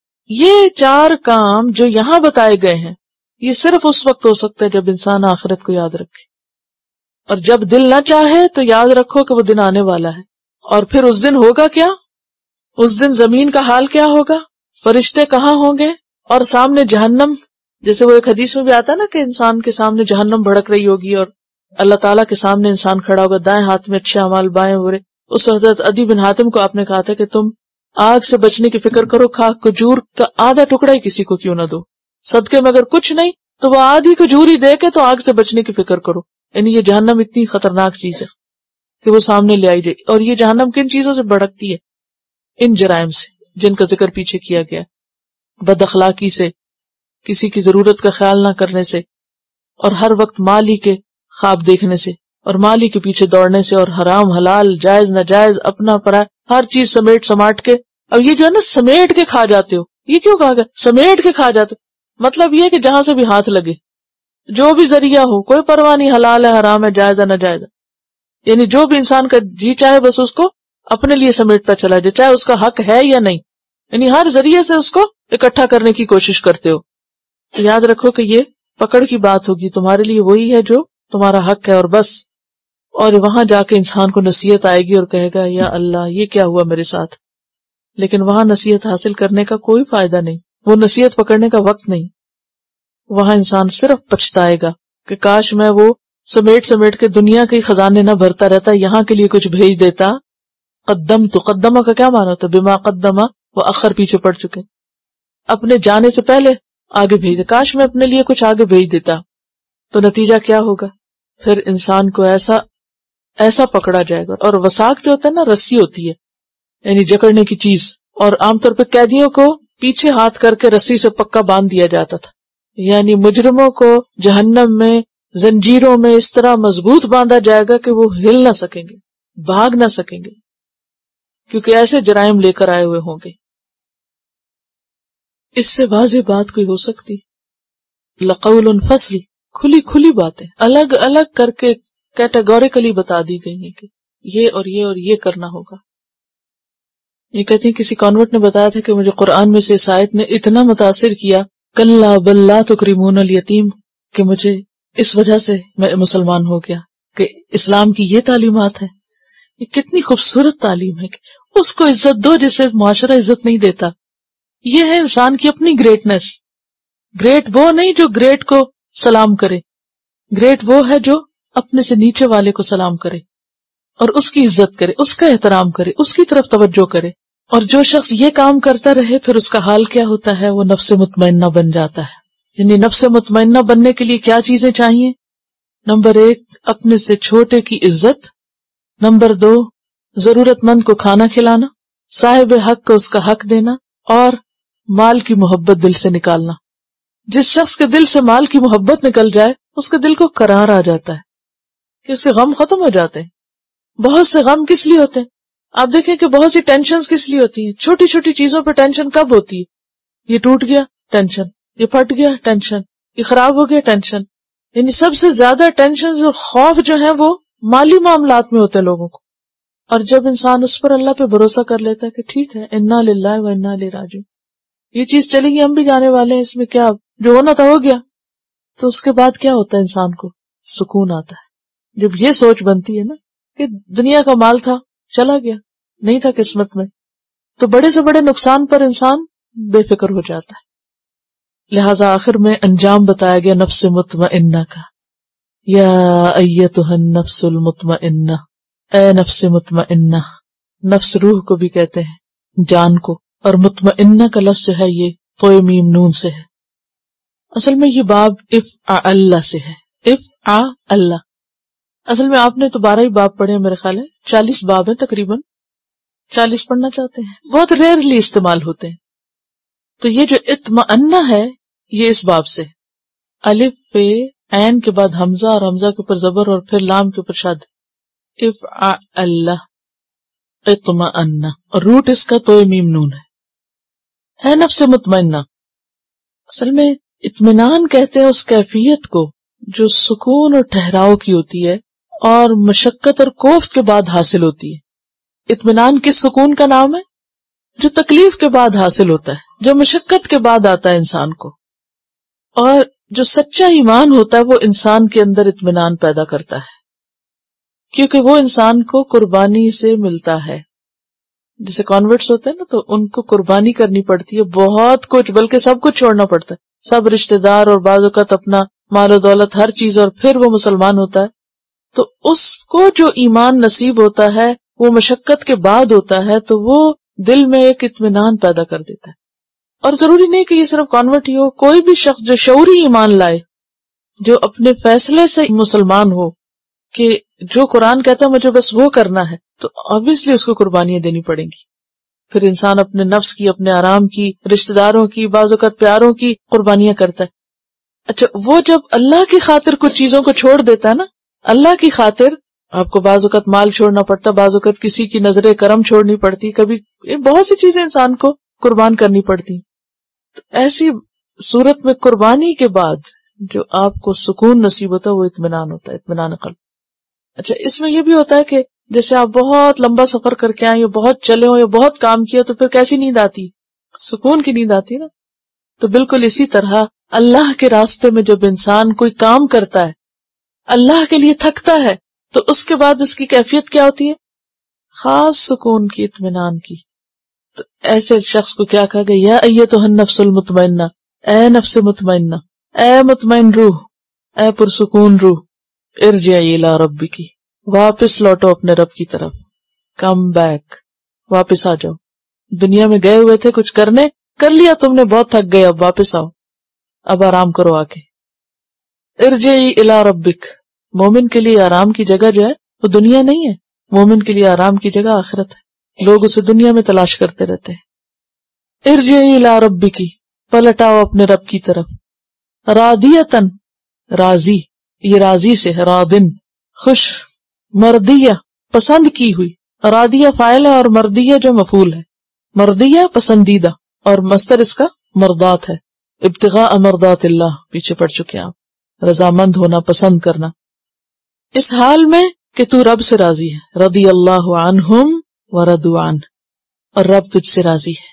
یہ 4 کام جو یہاں بتائے گئے ہیں، یہ صرف اس وقت ہو سکتا ہے جب انسان آخرت کو یاد رکھے. اور جب دل نہ چاہے تو یاد رکھو کہ وہ دن آنے والا ہے. اور پھر اس دن ہوگا کیا؟ اس دن زمین کا حال کیا ہوگا؟ فرشتے کہاں ہوں گے؟ اور سامنے جہنم، جیسے وہ ایک حدیث میں بھی آتا نا کہ انسان کے سامنے جہنم بھڑک رہی ہوگی اور اللہ تعالیٰ کے سامنے انسان کھڑا ہوگا، دائیں ہاتھ میں اچھے اعمال، بائیں برے. اس حضرت عدی بن حاتم کو آپ نے کہا تھا کہ تم آگ سے بچنے کی فکر کرو، خاک کھجور کا آدھا ٹکڑا ہی کسی کو کیوں نہ دو، صدقے میں اگر کچھ نہیں تو وہ آدھی کھجور ہی دے کے تو آگ سے بچنے کی فکر کرو. یعنی یہ جہنم اتنی خطرناک چیز ہے کہ وہ سامنے لے آئی جائے. اور یہ جہنم کن چیزوں سے بھڑکتی ہے؟ ان جرائم سے جن کا ذکر پیچھے کیا گیا، بد اخلاقی سے، کسی کی ضرورت کا خیال نہ کرنے سے، اور ہر وقت مال ہی کے خواب دیکھنے سے، اور مال ہی کے پیچھے دوڑنے سے، اور حرام حلال، جائز ناجائز، اپنا پرا، ہر چیز سمیٹ سماٹ کے. اب یہ جو ہے نا سمیٹ کے کھا جاتے ہو، یہ کیوں کہا گیا سمیٹ کے کھا جاتے ہو؟ مطلب یہ کہ جہاں سے بھی ہاتھ لگے، جو بھی ذریعہ ہو، کوئی پرواہ نہیں، حلال ہے حرام ہے جائز ہے ناجائز ہے. یعنی جو بھی انسان کا جی چاہے بس اس کو اپنے لیے سمیٹتا چلا جائے، چاہے اس کا حق ہے یا نہیں. یعنی ہر ذریعے سے اس کو اکٹھا کرنے کی کوشش کرتے ہو. یاد رکھو کہ یہ پکڑ کی بات ہوگی، تمہارے لیے وہی ہے جو تمہارا حق ہے اور بس. اور وہاں جا کے انسان کو نصیحت آئے گی اور کہے گا یا اللہ یہ کیا ہوا میرے ساتھ. لیکن وہاں نصیحت حاصل کرنے کا کوئی فائدہ نہیں، وہ نصیحت پکڑنے کا وقت نہیں. وہاں انسان صرف پچھتائے گا کہ کاش میں وہ سمیٹ کے دنیا کے خزانے نہ بھرتا رہتا، یہاں کے لیے کچھ بھیج دیتا. قدمہ کا کیا معنی ہوتا ہے؟ بما قدمہ وہ اخر پیچھے پڑ چکے، اپنے جانے سے پہلے آگے بھیج دے. کاش میں اپنے لیے کچھ آگے بھیج دیتا. تو نتیجہ کیا ہوگا؟ پھر انسان کو ایسا پکڑا جائے گا. اور وثاق جو ہوتا ہے نا رسی ہوتی ہے یعنی جکڑنے کی چیز, اور عام طور پہ قیدیوں کو پیچھے ہاتھ کر کے رسی سے پکا باندھ دیا جاتا تھا. یعنی مجرموں کو جہنم میں زنجیروں میں اس طرح مضبوط باندھا جائے گا کہ وہ ہل نہ سکیں گے, بھاگ نہ سکیں گے, کیونکہ ایسے جرائم لے کر آئے ہوئے ہوں گے. اس سے واضح بات کوئی ہو سکتی؟ لقول فصل, کھلی کھلی باتیں الگ الگ کر کے کیٹیگوریکلی بتا دی گئی ہیں کہ یہ اور یہ اور یہ کرنا ہوگا. یہ کہتی ہیں کسی کانورٹ نے بتایا تھا کہ مجھے قرآن میں سے اس آیت نے اتنا متاثر کیا کلا بل لا تکرمون الیتیم, کہ مجھے اس وجہ سے میں مسلمان ہو گیا کہ اسلام کی یہ تعلیمات ہے. یہ کتنی خوبصورت تعلیم ہے کہ اس کو عزت دو جسے معاشرہ عزت نہیں دیتا. یہ ہے انسان کی اپنی گریٹنس. گریٹ وہ نہیں جو گریٹ کو سلام کرے, گریٹ وہ ہے جو اپنے سے نیچے والے کو سلام کرے اور اس کی عزت کرے, اس کا احترام کرے, اس کی طرف توجہ کرے. اور جو شخص یہ کام کرتا رہے پھر اس کا حال کیا ہوتا ہے, وہ نفس مطمئنہ بن جاتا ہے. یعنی نفس مطمئنہ بننے کے لیے کیا چیزیں چاہیے؟ نمبر 1 اپنے سے چھوٹے کی عزت, نمبر 2 ضرورت مند کو کھانا کھلانا, صاحب حق کو اس کا حق دینا, اور مال کی محبت دل سے نکالنا. جس شخص کے دل سے مال کی محبت نکل جائے اس کے دل کو قرار آ جاتا ہے کہ اس کے غم ختم ہو جاتے ہیں. بہت سے غم کس لیے ہوتے ہیں؟ آپ دیکھیں کہ بہت سی ٹینشنز کس لیے ہوتی ہیں؟ چھوٹی چھوٹی چیزوں پہ ٹینشن کب ہوتی ہے؟ یہ ٹوٹ گیا ٹینشن, یہ پھٹ گیا ٹینشن, یہ خراب ہو گیا ٹینشن. یعنی سب سے زیادہ ٹینشن اور خوف جو ہیں وہ مالی معاملات میں ہوتے ہیں لوگوں کو. اور جب انسان اس پر اللہ پہ بھروسہ کر لیتا ہے کہ ٹھیک ہے انا للہ و انا الیہ راجعون, یہ چیز چلے گی, ہم بھی جانے والے ہیں, اس میں کیا, جو ہونا تھا ہو گیا, تو اس کے بعد کیا ہوتا ہے؟ انسان کو سکون آتا ہے. جب یہ سوچ بنتی ہے نا کہ دنیا کا مال تھا چلا گیا, نہیں تھا قسمت میں, تو بڑے سے بڑے نقصان پر انسان بے فکر ہو جاتا ہے. لہذا آخر میں انجام بتایا گیا نفس مطمئنہ کا. یا ایتھا النفس المطمئنہ, اے نفس مطمئنہ. نفس روح کو بھی کہتے ہیں, جان کو. اور مطمئنہ کا لفظ جو ہے یہ فوئے میم نون سے ہے. اصل میں یہ باب افعل سے ہے, افعل. اصل میں آپ نے تو 12 ہی باب پڑھے ہیں میرے خیال ہے, 40 باب ہیں تقریباً. 40 پڑھنا چاہتے ہیں, بہت ریئرلی استعمال ہوتے ہیں. تو یہ جو اطمئنہ ہے یہ اس باب سے, الف پہ عین کے بعد حمزہ اور حمزہ کے اوپر زبر اور پھر لام کے اوپر شد, افعل اطمئنہ, اور روٹ اس کا تو میم نون ہے. اے نفس مطمئنہ. اصل میں اطمینان کہتے ہیں اس کیفیت کو جو سکون اور ٹھہراؤ کی ہوتی ہے اور مشقت اور کوفت کے بعد حاصل ہوتی ہے. اطمینان کس سکون کا نام ہے؟ جو تکلیف کے بعد حاصل ہوتا ہے, جو مشقت کے بعد آتا ہے انسان کو. اور جو سچا ایمان ہوتا ہے وہ انسان کے اندر اطمینان پیدا کرتا ہے, کیونکہ وہ انسان کو قربانی سے ملتا ہے. جیسے کانورٹس ہوتے ہیں نا تو ان کو قربانی کرنی پڑتی ہے, بہت کچھ, بلکہ سب کچھ چھوڑنا پڑتا ہے, سب رشتہ دار اور بعض اوقات اپنا مال و دولت ہر چیز, اور پھر وہ مسلمان ہوتا ہے. تو اس کو جو ایمان نصیب ہوتا ہے وہ مشقت کے بعد ہوتا ہے, تو وہ دل میں ایک اطمینان پیدا کر دیتا ہے. اور ضروری نہیں کہ یہ صرف کانورٹ ہی ہو, کوئی بھی شخص جو شعوری ایمان لائے, جو اپنے فیصلے سے مسلمان ہو کہ جو قرآن کہتا ہے مجھے بس وہ کرنا ہے, تو obviously اس کو قربانیاں دینی پڑیں گی. پھر انسان اپنے نفس کی, اپنے آرام کی, رشتہ داروں کی, بعض اوقات پیاروں کی قربانیاں کرتا ہے. اچھا, وہ جب اللہ کی خاطر کچھ چیزوں کو چھوڑ دیتا ہے نا, اللہ کی خاطر آپ کو بعض اوقات مال چھوڑنا پڑتا, بعض اوقات کسی کی نظر کرم چھوڑنی پڑتی, کبھی بہت سی چیزیں انسان کو قربان کرنی پڑتی. تو ایسی صورت میں قربانی کے بعد جو آپ کو سکون نصیب ہوتا ہے وہ اطمینان ہوتا ہے, اطمینان قلب. اچھا, اس میں یہ بھی ہوتا ہے کہ جیسے آپ بہت لمبا سفر کر کے آئے, یا بہت چلے ہو, یا بہت کام کیا, تو پھر کیسی نیند آتی؟ سکون کی نیند آتی نا. تو بالکل اسی طرح اللہ کے راستے میں جب انسان کوئی کام کرتا ہے, اللہ کے لیے تھکتا ہے, تو اس کے بعد اس کی کیفیت کیا ہوتی ہے؟ خاص سکون کی, اطمینان کی. تو ایسے شخص کو کیا کہا گیا؟ یا ایتھا النفس المطمئنہ, اے نفس مطمئنہ, اے مطمئن روح, اے پرسکون روح, ارجعی الی ربک, واپس لوٹو اپنے رب کی طرف. کم بیک, واپس آ جاؤ. دنیا میں گئے ہوئے تھے کچھ کرنے, کر لیا تم نے, بہت تھک گئے, اب واپس آؤ, اب آرام کرو آ کے. ارجعی الی ربک, مومن کے لیے آرام کی جگہ جو ہے وہ دنیا نہیں ہے، مومن کے لیے آرام کی جگہ آخرت ہے، لوگ اسے دنیا میں تلاش کرتے رہتے ہیں۔ ارجعی الی ربک، پلٹاؤ اپنے رب کی طرف، راضیتن، راضی، یہ راضی سے ہے، راضن، خوش، مرضیہ، پسند کی ہوئی، راضیہ فاعل ہے اور مرضیہ جو مفعول ہے، مرضیہ پسندیدہ، اور مصدر اس کا مرضات ہے، ابتغاء مرضات اللہ، پیچھے پڑھ چکے آپ، رضامند ہونا، پسند کرنا، اس حال میں کہ تو رب سے راضی ہے، رضی اللہ عنہم ورضوا عنہ، اور رب تجھ سے راضی ہے۔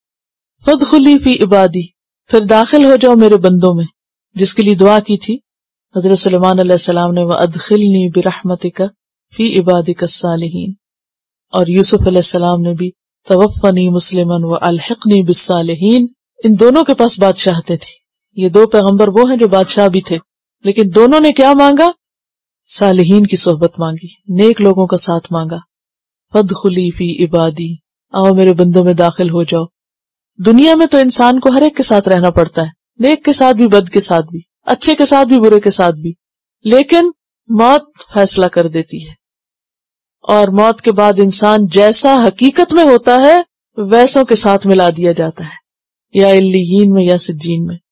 فادخلی فی عبادی، پھر داخل ہو جاؤ میرے بندوں میں، جس کے لیے دعا کی تھی حضرت سلیمان علیہ السلام نے، وَأَدْخِلْنِي بِرَحْمَتِكَ فِي عِبَادِكَ الصَّالِحِينَ، اور یوسف علیہ السلام نے بھی توفنی مسلمن وَأَلْحِقْنِي بِالصَّالِحِينَ، ان دونوں کے پاس بادشاہتیں تھی، یہ دو پیغمبر وہ ہیں جو بادشاہ بھی تھے، لیکن دونوں نے کیا مانگا؟ صالحین کی صحبت مانگی، نیک لوگوں کا ساتھ مانگا۔ فادخلی فی عبادی، آؤ میرے بندوں میں داخل ہو جاؤ۔ دنیا میں تو انسان کو ہر ایک کے ساتھ رہنا پڑتا ہے، نیک کے ساتھ بھی، بد کے ساتھ بھی، اچھے کے ساتھ بھی، برے کے ساتھ بھی، لیکن موت فیصلہ کر دیتی ہے، اور موت کے بعد انسان جیسا حقیقت میں ہوتا ہے ویسوں کے ساتھ ملا دیا جاتا ہے، یا علیین میں یا سجین میں۔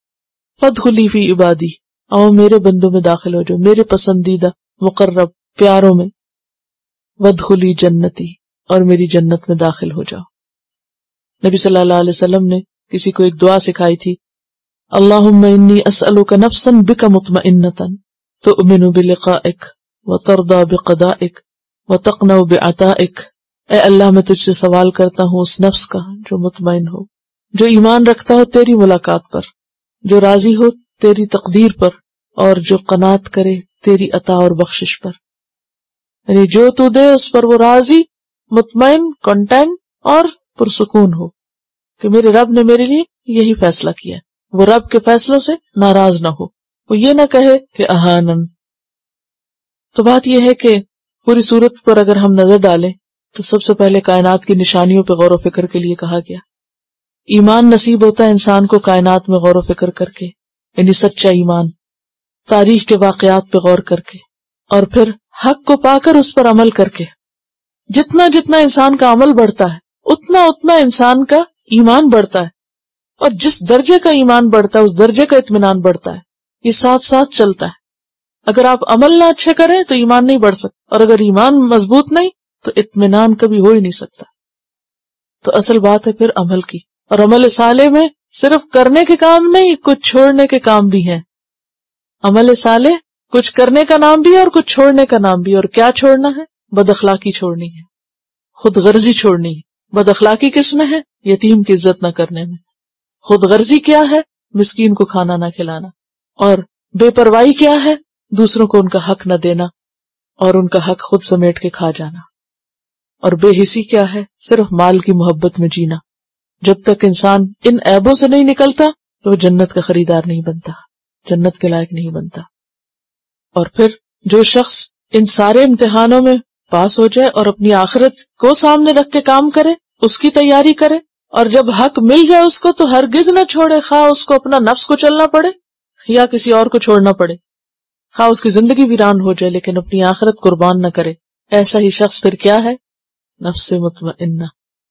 فادخلی فی عبادی، آؤ میرے بندوں میں داخل ہو جاؤ، میرے پسندیدہ مقرب پیاروں میں، وادخلی جنتی، اور میری جنت میں داخل ہو جاؤ۔ نبی صلی اللہ علیہ وسلم نے کسی کو ایک دعا سکھائی تھی، اللہم انی اسألک نفسا بک مطمئنۃ تؤمن بلقائک وترضی بقضائک وتقنع بعطائک، اے اللہ میں تجھ سے سوال کرتا ہوں اس نفس کا جو مطمئن ہو، جو ایمان رکھتا ہو تیری ملاقات پر، جو راضی ہو تیری تقدیر پر، اور جو قناعت کرے تیری عطا اور بخشش پر، یعنی جو تو دے اس پر وہ راضی، مطمئن، کنٹینٹ اور پرسکون ہو کہ میرے رب نے میرے لیے یہی فیصلہ کیا، وہ رب کے فیصلوں سے ناراض نہ ہو، وہ یہ نہ کہے کہ اہانن۔ تو بات یہ ہے کہ پوری صورت پر اگر ہم نظر ڈالیں تو سب سے پہلے کائنات کی نشانیوں پہ غور و فکر کے لیے کہا گیا، ایمان نصیب ہوتا ہے انسان کو کائنات میں غور و فکر کر کے، یعنی سچا ایمان، تاریخ کے واقعات پہ غور کر کے، اور پھر حق کو پا کر اس پر عمل کر کے۔ جتنا جتنا انسان کا عمل بڑھتا ہے اتنا اتنا انسان کا ایمان بڑھتا ہے، اور جس درجے کا ایمان بڑھتا ہے اس درجے کا اطمینان بڑھتا ہے، یہ ساتھ ساتھ چلتا ہے۔ اگر آپ عمل نہ اچھے کریں تو ایمان نہیں بڑھ سکتا، اور اگر ایمان مضبوط نہیں تو اطمینان کبھی ہو ہی نہیں سکتا۔ تو اصل بات ہے پھر عمل کی، اور عمل صالح میں صرف کرنے کے کام نہیں، کچھ چھوڑنے کے کام بھی ہیں۔ عمل صالح کچھ کرنے کا نام بھی ہے اور کچھ چھوڑنے کا نام بھی ہے، اور کیا چھوڑنا ہے؟ بد اخلاقی چھوڑنی ہے، خود غرضی چھوڑنی ہے۔ بد اخلاقی کس میں ہے؟ یتیم کی عزت نہ کرنے میں۔ خود غرضی کیا ہے؟ مسکین کو کھانا نہ کھلانا۔ اور بے پرواہی کیا ہے؟ دوسروں کو ان کا حق نہ دینا اور ان کا حق خود سمیٹ کے کھا جانا۔ اور بے حسی کیا ہے؟ صرف مال کی محبت میں جینا۔ جب تک انسان ان عیبوں سے نہیں نکلتا تو وہ جنت کا خریدار نہیں بنتا، جنت کے لائق نہیں بنتا۔ اور پھر جو شخص ان سارے امتحانوں میں پاس ہو جائے اور اپنی آخرت کو سامنے رکھ کے کام کرے، اس کی تیاری کرے، اور جب حق مل جائے اس کو تو ہرگز نہ چھوڑے، خواہ اس کو اپنا نفس کو چلنا پڑے یا کسی اور کو چھوڑنا پڑے، خواہ اس کی زندگی ویران ہو جائے، لیکن اپنی آخرت قربان نہ کرے۔ ایسا ہی شخص پھر کیا ہے؟ نفس مطمئنہ،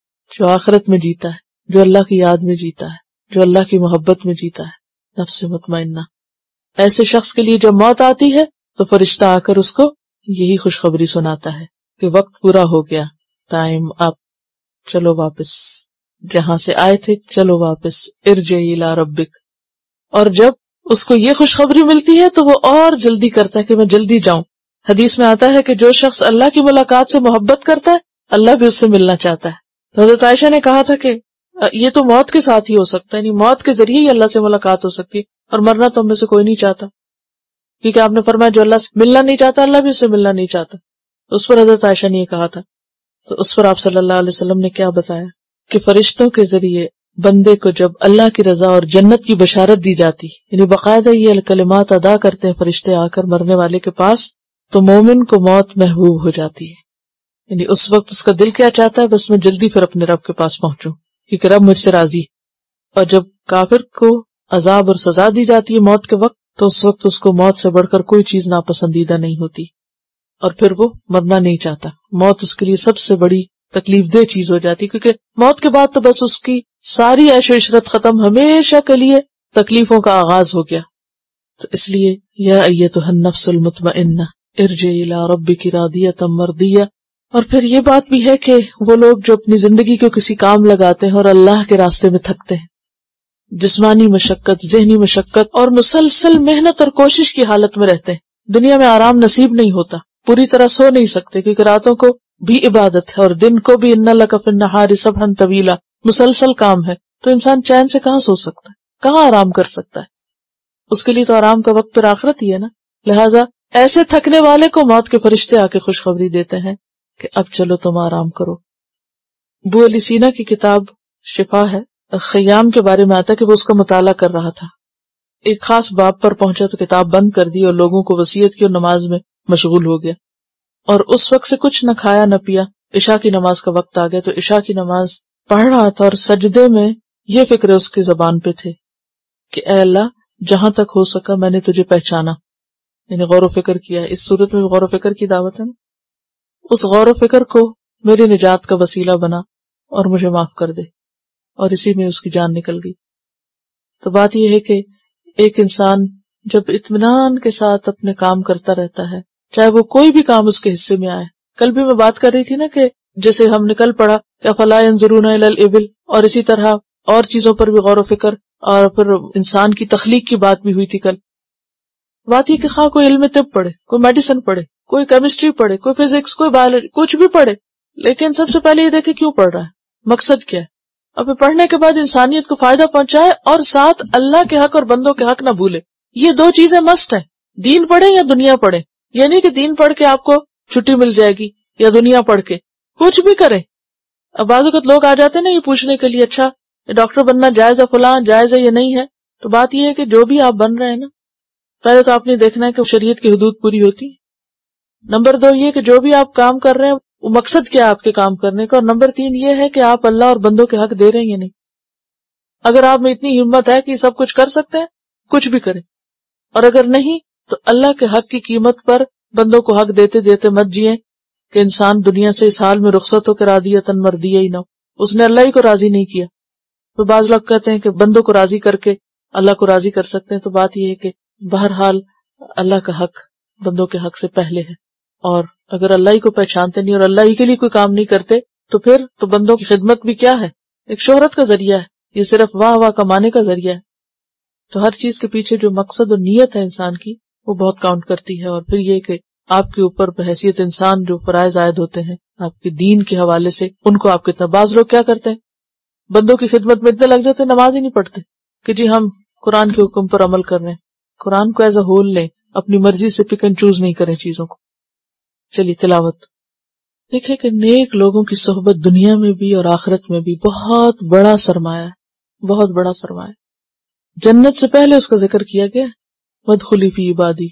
جو آخرت میں جیتا ہے، جو اللہ کی یاد میں جیتا ہے، جو اللہ کی محبت میں جیتا ہے، نفس مطمئنہ۔ ایسے شخص کے لیے جب موت آتی ہے تو فرشتہ آ کر اس کو یہی خوشخبری سناتا ہے کہ وقت پورا ہو گیا، ٹائم اپ، چلو واپس، جہاں سے آئے تھے چلو واپس، ارجعی الی ربک۔ اور جب اس کو یہ خوشخبری ملتی ہے تو وہ اور جلدی کرتا ہے کہ میں جلدی جاؤں۔ حدیث میں آتا ہے کہ جو شخص اللہ کی ملاقات سے محبت کرتا ہے اللہ بھی اس سے ملنا چاہتا ہے۔ تو حضرت عائشہ نے کہا تھا کہ یہ تو موت کے ساتھ ہی ہو سکتا ہے، یعنی موت کے ذریعے ہی اللہ سے ملاقات ہو سکتی ہے، اور مرنا تو ہم میں سے کوئی نہیں چاہتا، کیونکہ آپ نے فرمایا جو اللہ سے ملنا نہیں چاہتا اللہ بھی اس سے ملنا نہیں چاہتا۔ اس پر حضرت عائشہ نے یہ کہا تھا، تو اس پر آپ صلی اللہ علیہ وسلم نے کیا بتایا کہ فرشتوں کے ذریعے بندے کو جب اللہ کی رضا اور جنت کی بشارت دی جاتی، یعنی باقاعدہ یہ کلمات ادا کرتے ہیں فرشتے آ کر مرنے والے کے پاس، تو مومن کو موت محبوب ہو جاتی ہے، یعنی اس وقت اس کا دل کیا چاہتا ہے؟ بس میں جلدی پھر اپنے رب کے پاس پہنچوں کیونکہ رب مجھ سے راضی۔ اور جب کافر کو عذاب اور سزا دی جاتی ہے موت کے وقت، تو اس وقت اس کو موت سے بڑھ کر کوئی چیز ناپسندیدہ نہیں ہوتی۔ اور پھر وہ مرنا نہیں چاہتا. موت اس کے لیے سب سے بڑی تکلیف دہ چیز ہو جاتی، کیونکہ موت کے بعد تو بس اس کی ساری عیش و عشرت ختم، ہمیشہ کے لیے تکلیفوں کا آغاز ہو گیا. تو اس لیے یا ایتھا النفس المطمئنہ ارجعی الی ربک راضیۃ مرضیہ. اور پھر یہ بات بھی ہے کہ وہ لوگ جو اپنی زندگی کو کسی کام لگاتے ہیں اور اللہ کے راستے میں تھکتے ہیں، جسمانی مشقت، ذہنی مشقت اور مسلسل محنت اور کوشش کی حالت میں رہتے ہیں، دنیا میں آرام نصیب نہیں ہوتا، پوری طرح سو نہیں سکتے کیونکہ راتوں کو بھی عبادت ہے اور دن کو بھی ان لک فی النہار سبحا طویلا، مسلسل کام ہے. تو انسان چین سے کہاں سو سکتا ہے، کہاں آرام کر سکتا ہے؟ اس کے لیے تو آرام کا وقت پھر آخرت ہی ہے نا. لہٰذا ایسے تھکنے والے کو موت کے فرشتے آ کے خوشخبری دیتے ہیں کہ اب چلو تم آرام کرو. ابو علی سینا کی کتاب شفا ہے، خیام کے بارے میں آتا ہے کہ وہ اس کا مطالعہ کر رہا تھا، ایک خاص باب پر پہنچا تو کتاب بند کر دی اور لوگوں کو وصیت کی اور نماز میں مشغول ہو گیا، اور اس وقت سے کچھ نہ کھایا نہ پیا. عشاء کی نماز کا وقت آ گیا تو عشاء کی نماز پڑھ رہا تھا اور سجدے میں یہ فکر اس کی زبان پہ تھے کہ اے اللہ، جہاں تک ہو سکا میں نے تجھے پہچانا، یعنی غور و فکر کیا. اس صورت میں غور و فکر کی دعوت ہے نا. اس غور و فکر کو میری نجات کا وسیلہ بنا اور مجھے معاف کر دے، اور اسی میں اس کی جان نکل گئی. تو بات یہ ہے کہ ایک انسان جب اطمینان کے ساتھ اپنے کام کرتا رہتا ہے، چاہے وہ کوئی بھی کام اس کے حصے میں آئے. کل بھی میں بات کر رہی تھی نا کہ جیسے ہم نکل پڑا کہ افلا ينظرون الى الابل، اور اسی طرح اور چیزوں پر بھی غور و فکر، اور پھر انسان کی تخلیق کی بات بھی ہوئی تھی کل. بات یہ کہ خواہ کوئی علم طب پڑھے، کوئی میڈیسن پڑھے، کوئی کیمسٹری پڑھے، کوئی فزکس، کوئی بایولوجی، کچھ بھی پڑھے، لیکن سب سے پہلے یہ دیکھے کیوں پڑھ رہا ہے، مقصد کیا ہے. اب پڑھنے کے بعد انسانیت کو فائدہ پہنچائے اور ساتھ اللہ کے حق اور بندوں کے حق نہ بھولے. یہ دو چیزیں مسٹ ہیں. دین پڑھے یا دنیا پڑھے، یہ نہیں کہ دین پڑھ کے آپ کو چھٹی مل جائے گی یا دنیا پڑھ کے کچھ بھی کرے. اب بعض اوقات لوگ آ جاتے ہیں نا یہ پوچھنے کے لیے، اچھا ڈاکٹر بننا جائز ہے، فلاں جائز ہے یا نہیں ہے. تو بات یہ ہے کہ جو بھی آپ بن رہے ہیں نا، پہلے تو آپ نے دیکھنا ہے کہ شریعت کی حدود پوری ہوتی ہے. نمبر 2 یہ کہ جو بھی آپ کام کر رہے ہیں وہ مقصد کیا ہے آپ کے کام کرنے کا. اور نمبر 3 یہ ہے کہ آپ اللہ اور بندوں کے حق دے رہے ہیں یا نہیں. اگر آپ میں اتنی ہمت ہے کہ سب کچھ کر سکتے ہیں، کچھ بھی کریں، اور اگر نہیں تو اللہ کے حق کی قیمت پر بندوں کو حق دیتے دیتے مت جئیں کہ انسان دنیا سے اس حال میں رخصت ہو کے راضیۃ مرضیہ ہی نہ ہو. اس نے اللہ ہی کو راضی نہیں کیا. تو بعض لوگ کہتے ہیں کہ بندوں کو راضی کر کے اللہ کو راضی کر سکتے ہیں. تو بات یہ ہے کہ بہرحال اللہ کا حق بندوں کے حق سے پہلے ہے، اور اگر اللہ ہی کو پہچانتے نہیں اور اللہ ہی کے لیے کوئی کام نہیں کرتے تو پھر تو بندوں کی خدمت بھی کیا ہے، ایک شہرت کا ذریعہ ہے، یہ صرف واہ واہ کمانے کا ذریعہ ہے. تو ہر چیز کے پیچھے جو مقصد اور نیت ہے انسان کی وہ بہت کاؤنٹ کرتی ہے. اور پھر یہ کہ آپ کے اوپر بحیثیت انسان جو فرائض عائد ہوتے ہیں آپ کے دین کے حوالے سے، ان کو آپ کتنا. بعض لوگ کیا کرتے ہیں، بندوں کی خدمت میں اتنے لگ جاتے ہیں، نماز ہی نہیں پڑھتے کہ جی ہم قرآن کے حکم پر عمل کر رہے ہیں. قرآن کو ایز اے ہول لیں، اپنی مرضی سے پک اینڈ چوز نہیں کریں چیزوں کو. چلیے تلاوت دیکھیں کہ نیک لوگوں کی صحبت دنیا میں بھی اور آخرت میں بھی بہت بڑا سرمایہ ہے، بہت بڑا سرمایہ. جنت سے پہلے اس کا ذکر کیا گیا، وادخلی فی عبادی.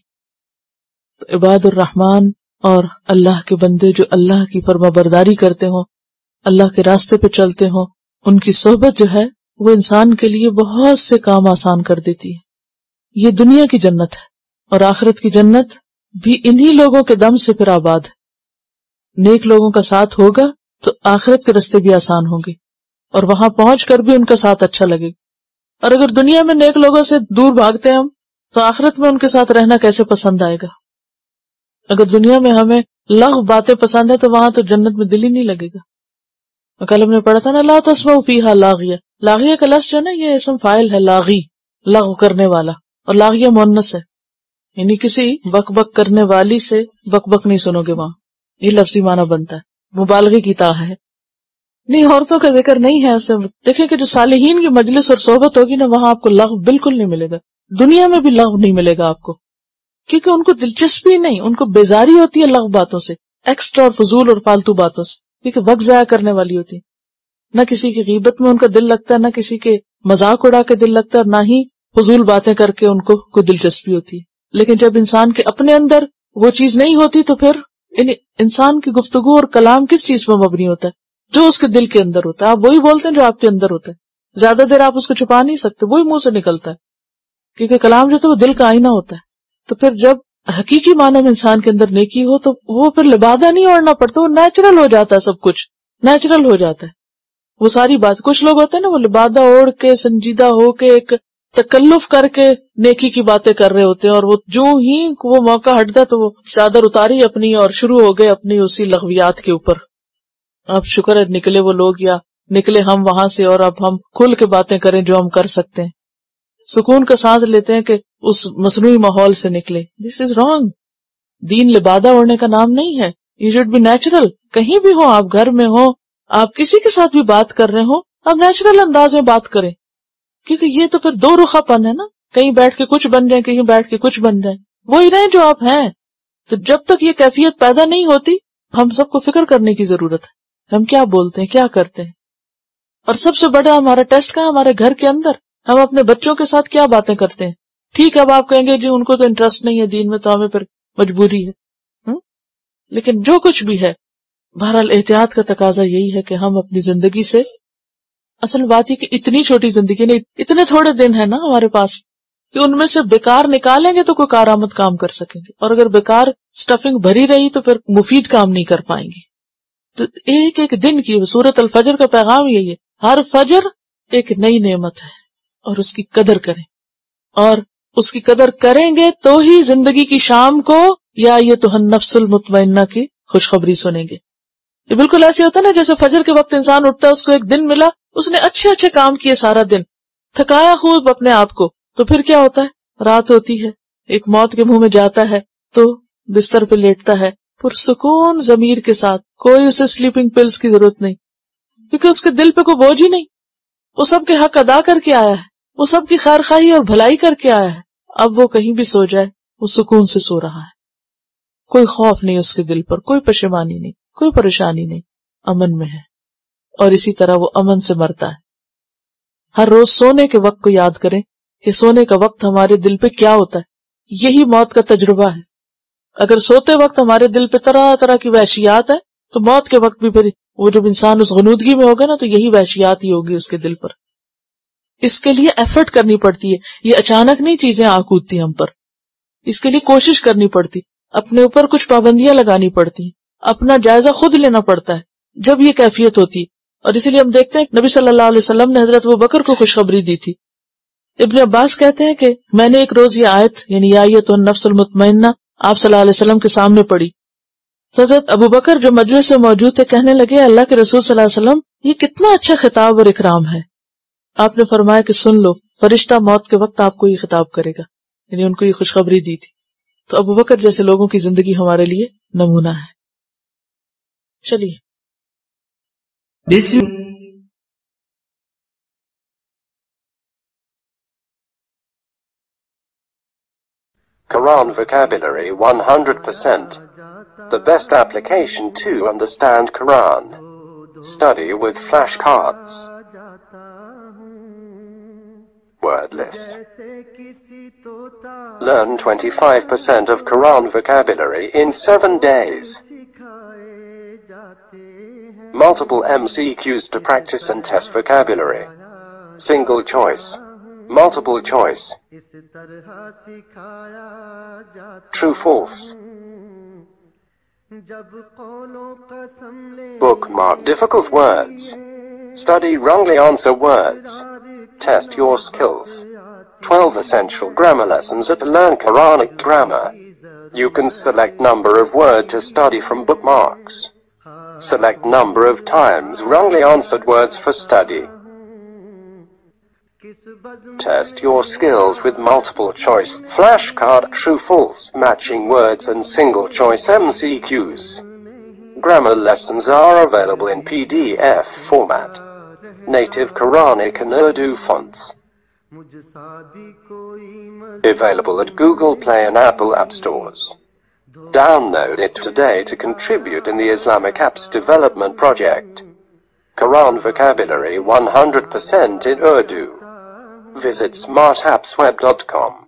تو عباد الرحمن اور اللہ کے بندے جو اللہ کی فرما برداری کرتے ہوں، اللہ کے راستے پہ چلتے ہوں، ان کی صحبت جو ہے وہ انسان کے لیے بہت سے کام آسان کر دیتی ہے. یہ دنیا کی جنت ہے اور آخرت کی جنت بھی انہی لوگوں کے دم سے پھر آباد ہے. نیک لوگوں کا ساتھ ہوگا تو آخرت کے راستے بھی آسان ہوں گے اور وہاں پہنچ کر بھی ان کا ساتھ اچھا لگے گا. اور اگر دنیا میں نیک لوگوں سے دور بھاگتے ہیں ہم تو آخرت میں ان کے ساتھ رہنا کیسے پسند آئے گا. اگر دنیا میں ہمیں لغو باتیں پسند ہے تو وہاں تو جنت میں دل ہی نہیں لگے گا. کل ہم نے پڑھا تھا نا لا تسمعوا فیہا لاغیہ. لاغیہ کا لفظ جو ہے نا یہ اسم فاعل ہے، لاغی لغو کرنے والا، اور لاغیہ مؤنث ہے، یعنی کسی بک بک کرنے والی سے بک بک نہیں سنو گے وہاں. یہ لفظی معنی بنتا ہے، مبالغے کی طاق ہے. نہیں، عورتوں کا ذکر نہیں ہے اس میں. دیکھیں کہ جو صالحین کی مجلس اور صحبت ہوگی نا وہاں آپ کو لغو بالکل نہیں ملے گا. دنیا میں بھی لغو نہیں ملے گا آپ کو، کیونکہ ان کو دلچسپی نہیں، ان کو بیزاری ہوتی ہے لغو باتوں سے، ایکسٹرا اور فضول اور فالتو باتوں سے، کیونکہ وقت ضائع کرنے والی ہوتی. نہ کسی کی غیبت میں ان کا دل لگتا ہے، نہ کسی کے مذاق اڑا کے دل لگتا ہے، اور نہ ہی فضول باتیں کر کے ان کو کوئی دلچسپی ہوتی ہے. لیکن جب انسان کے اپنے اندر وہ چیز نہیں ہوتی تو پھر انسان کی گفتگو اور کلام کس چیز پر مبنی ہوتا ہے؟ جو اس کے دل کے اندر ہوتا ہے. آپ وہی بولتے ہیں جو آپ کے اندر ہوتا ہے. زیادہ دیر آپ اس کو چھپا نہیں سکتے، وہی منہ سے نکلتا ہے، کیونکہ کلام جو ہے وہ دل کا آئینہ ہوتا ہے. تو پھر جب حقیقی معنوں میں انسان کے اندر نیکی ہو تو وہ پھر لبادہ نہیں اوڑھنا پڑتا، وہ نیچرل ہو جاتا ہے، سب کچھ نیچرل ہو جاتا ہے. وہ ساری بات، کچھ لوگ ہوتے ہیں نا وہ لبادہ اوڑھ کے سنجیدہ ہو کے ایک تکلف کر کے نیکی کی باتیں کر رہے ہوتے ہیں، اور وہ جو ہی وہ موقع ہٹتا تو وہ چادر اتاری اپنی اور شروع ہو گئے اپنی اسی لغویات کے اوپر. اب شکر ہے نکلے وہ لوگ، یا نکلے ہم وہاں سے، اور اب ہم کھل کے باتیں کریں جو ہم کر سکتے ہیں، سکون کا سانس لیتے ہیں کہ اس مصنوعی ماحول سے نکلے. دس از رانگ. دین لبادہ اوڑھنے کا نام نہیں ہے. You should be natural. کہیں بھی ہو، آپ گھر میں ہو، آپ کسی کے ساتھ بھی بات کر رہے ہو، آپ نیچرل انداز میں بات کریں، کیونکہ یہ تو پھر دو رخا پن ہے نا. کہیں بیٹھ کے کچھ بن جائیں، کہیں بیٹھ کے کچھ بن جائیں، وہی رہیں جو آپ ہیں. تو جب تک یہ کیفیت پیدا نہیں ہوتی، ہم سب کو فکر کرنے کی ضرورت ہے. ہم کیا بولتے ہیں، کیا کرتے ہیں. اور سب سے بڑا ہمارا ٹیسٹ کا ہے ہمارے گھر کے اندر. ہم اپنے بچوں کے ساتھ کیا باتیں کرتے ہیں. ٹھیک ہے، اب آپ کہیں گے جی ان کو تو انٹرسٹ نہیں ہے دین میں، تو ہمیں پھر مجبوری ہے. لیکن جو کچھ بھی ہے، بہرحال احتیاط کا تقاضا یہی ہے کہ ہم اپنی زندگی سے، اصل بات یہ کہ اتنی چھوٹی زندگی نہیں، اتنے تھوڑے دن ہے نا ہمارے پاس، کہ ان میں سے بیکار نکالیں گے تو کوئی کارآمد کام کر سکیں گے، اور اگر بیکار سٹفنگ بھری رہی تو پھر مفید کام نہیں کر پائیں گے. تو ایک ایک دن کی سورۃ الفجر کا پیغام یہی ہے، ہر فجر ایک نئی نعمت ہے، اور اس کی قدر کریں. اور اس کی قدر کریں گے تو ہی زندگی کی شام کو یا یہ تو نفس المطمئنہ کی خوشخبری سنیں گے. یہ بالکل ایسے ہوتا ہے نا جیسے فجر کے وقت انسان اٹھتا ہے، اس کو ایک دن ملا، اس نے اچھے اچھے کام کیے سارا دن، تھکایا خوب اپنے آپ کو، تو پھر کیا ہوتا ہے، رات ہوتی ہے، ایک موت کے منہ میں جاتا ہے تو بستر پہ لیٹتا ہے پرسکون ضمیر کے ساتھ. کوئی اسے سلیپنگ پلز کی ضرورت نہیں، کیونکہ اس کے دل پہ کوئی بوجھ ہی نہیں. وہ سب کے حق ادا کر کے آیا ہے، وہ سب کی خیر خواہی اور بھلائی کر کے آیا ہے. اب وہ کہیں بھی سو جائے، وہ سکون سے سو رہا ہے. کوئی خوف نہیں اس کے دل پر، کوئی پشیمانی نہیں، کوئی پریشانی نہیں، امن میں ہے. اور اسی طرح وہ امن سے مرتا ہے. ہر روز سونے کے وقت کو یاد کریں کہ سونے کا وقت ہمارے دل پہ کیا ہوتا ہے. یہی موت کا تجربہ ہے. اگر سوتے وقت ہمارے دل پہ طرح طرح کی وحشیات ہے تو موت کے وقت بھی پھر وہ جب انسان اس غنودگی میں ہوگا نا تو یہی وحشیات ہی ہوگی اس کے دل پر. اس کے لیے ایفرٹ کرنی پڑتی ہے. یہ اچانک نہیں چیزیں آ کودتی ہم پر، اس کے لیے کوشش کرنی پڑتی، اپنے اوپر کچھ پابندیاں لگانی پڑتی، اپنا جائزہ خود لینا پڑتا ہے جب یہ کیفیت ہوتی. اور اسی لیے ہم دیکھتے ہیں نبی صلی اللہ علیہ وسلم نے حضرت ابوبکر کو خوشخبری دی تھی. ابن عباس کہتے ہیں کہ میں نے ایک روز یہ آیت یعنی یا ایتھا النفس المطمئنہ آپ صلی اللہ علیہ وسلم کے سامنے پڑھی. حضرت ابوبکر جو مجلس سے موجود تھے کہنے لگے اللہ کے رسول صلی اللہ علیہ وسلم یہ کتنا اچھا خطاب اور اکرام ہے. آپ نے فرمایا کہ سن لو، فرشتہ موت کے وقت آپ کو یہ خطاب کرے گا، یعنی ان کو یہ خوشخبری دی تھی. تو ابوبکر جیسے لوگوں کی زندگی ہمارے لیے نمونہ ہے. چلیے Quran vocabulary 100%. The best application to understand Quran. Study with flashcards. Word list. Learn 25% of Quran vocabulary in 7 days. Multiple MCQs to practice and test vocabulary. Single choice. Multiple choice. True, false. Bookmark difficult words. Study wrongly answer words. Test your skills. 12 essential grammar lessons at Learn Quranic Grammar. You can select number of word to study from bookmarks. Select number of times wrongly answered words for study. Test your skills with multiple choice flashcard, true, false, matching words and single choice MCQs. Grammar lessons are available in PDF format. Native Quranic and Urdu fonts. Available at Google Play and Apple App Stores. Download it today to contribute in the Islamic Apps Development Project. Quran vocabulary 100% in Urdu. Visit smartappsweb.com.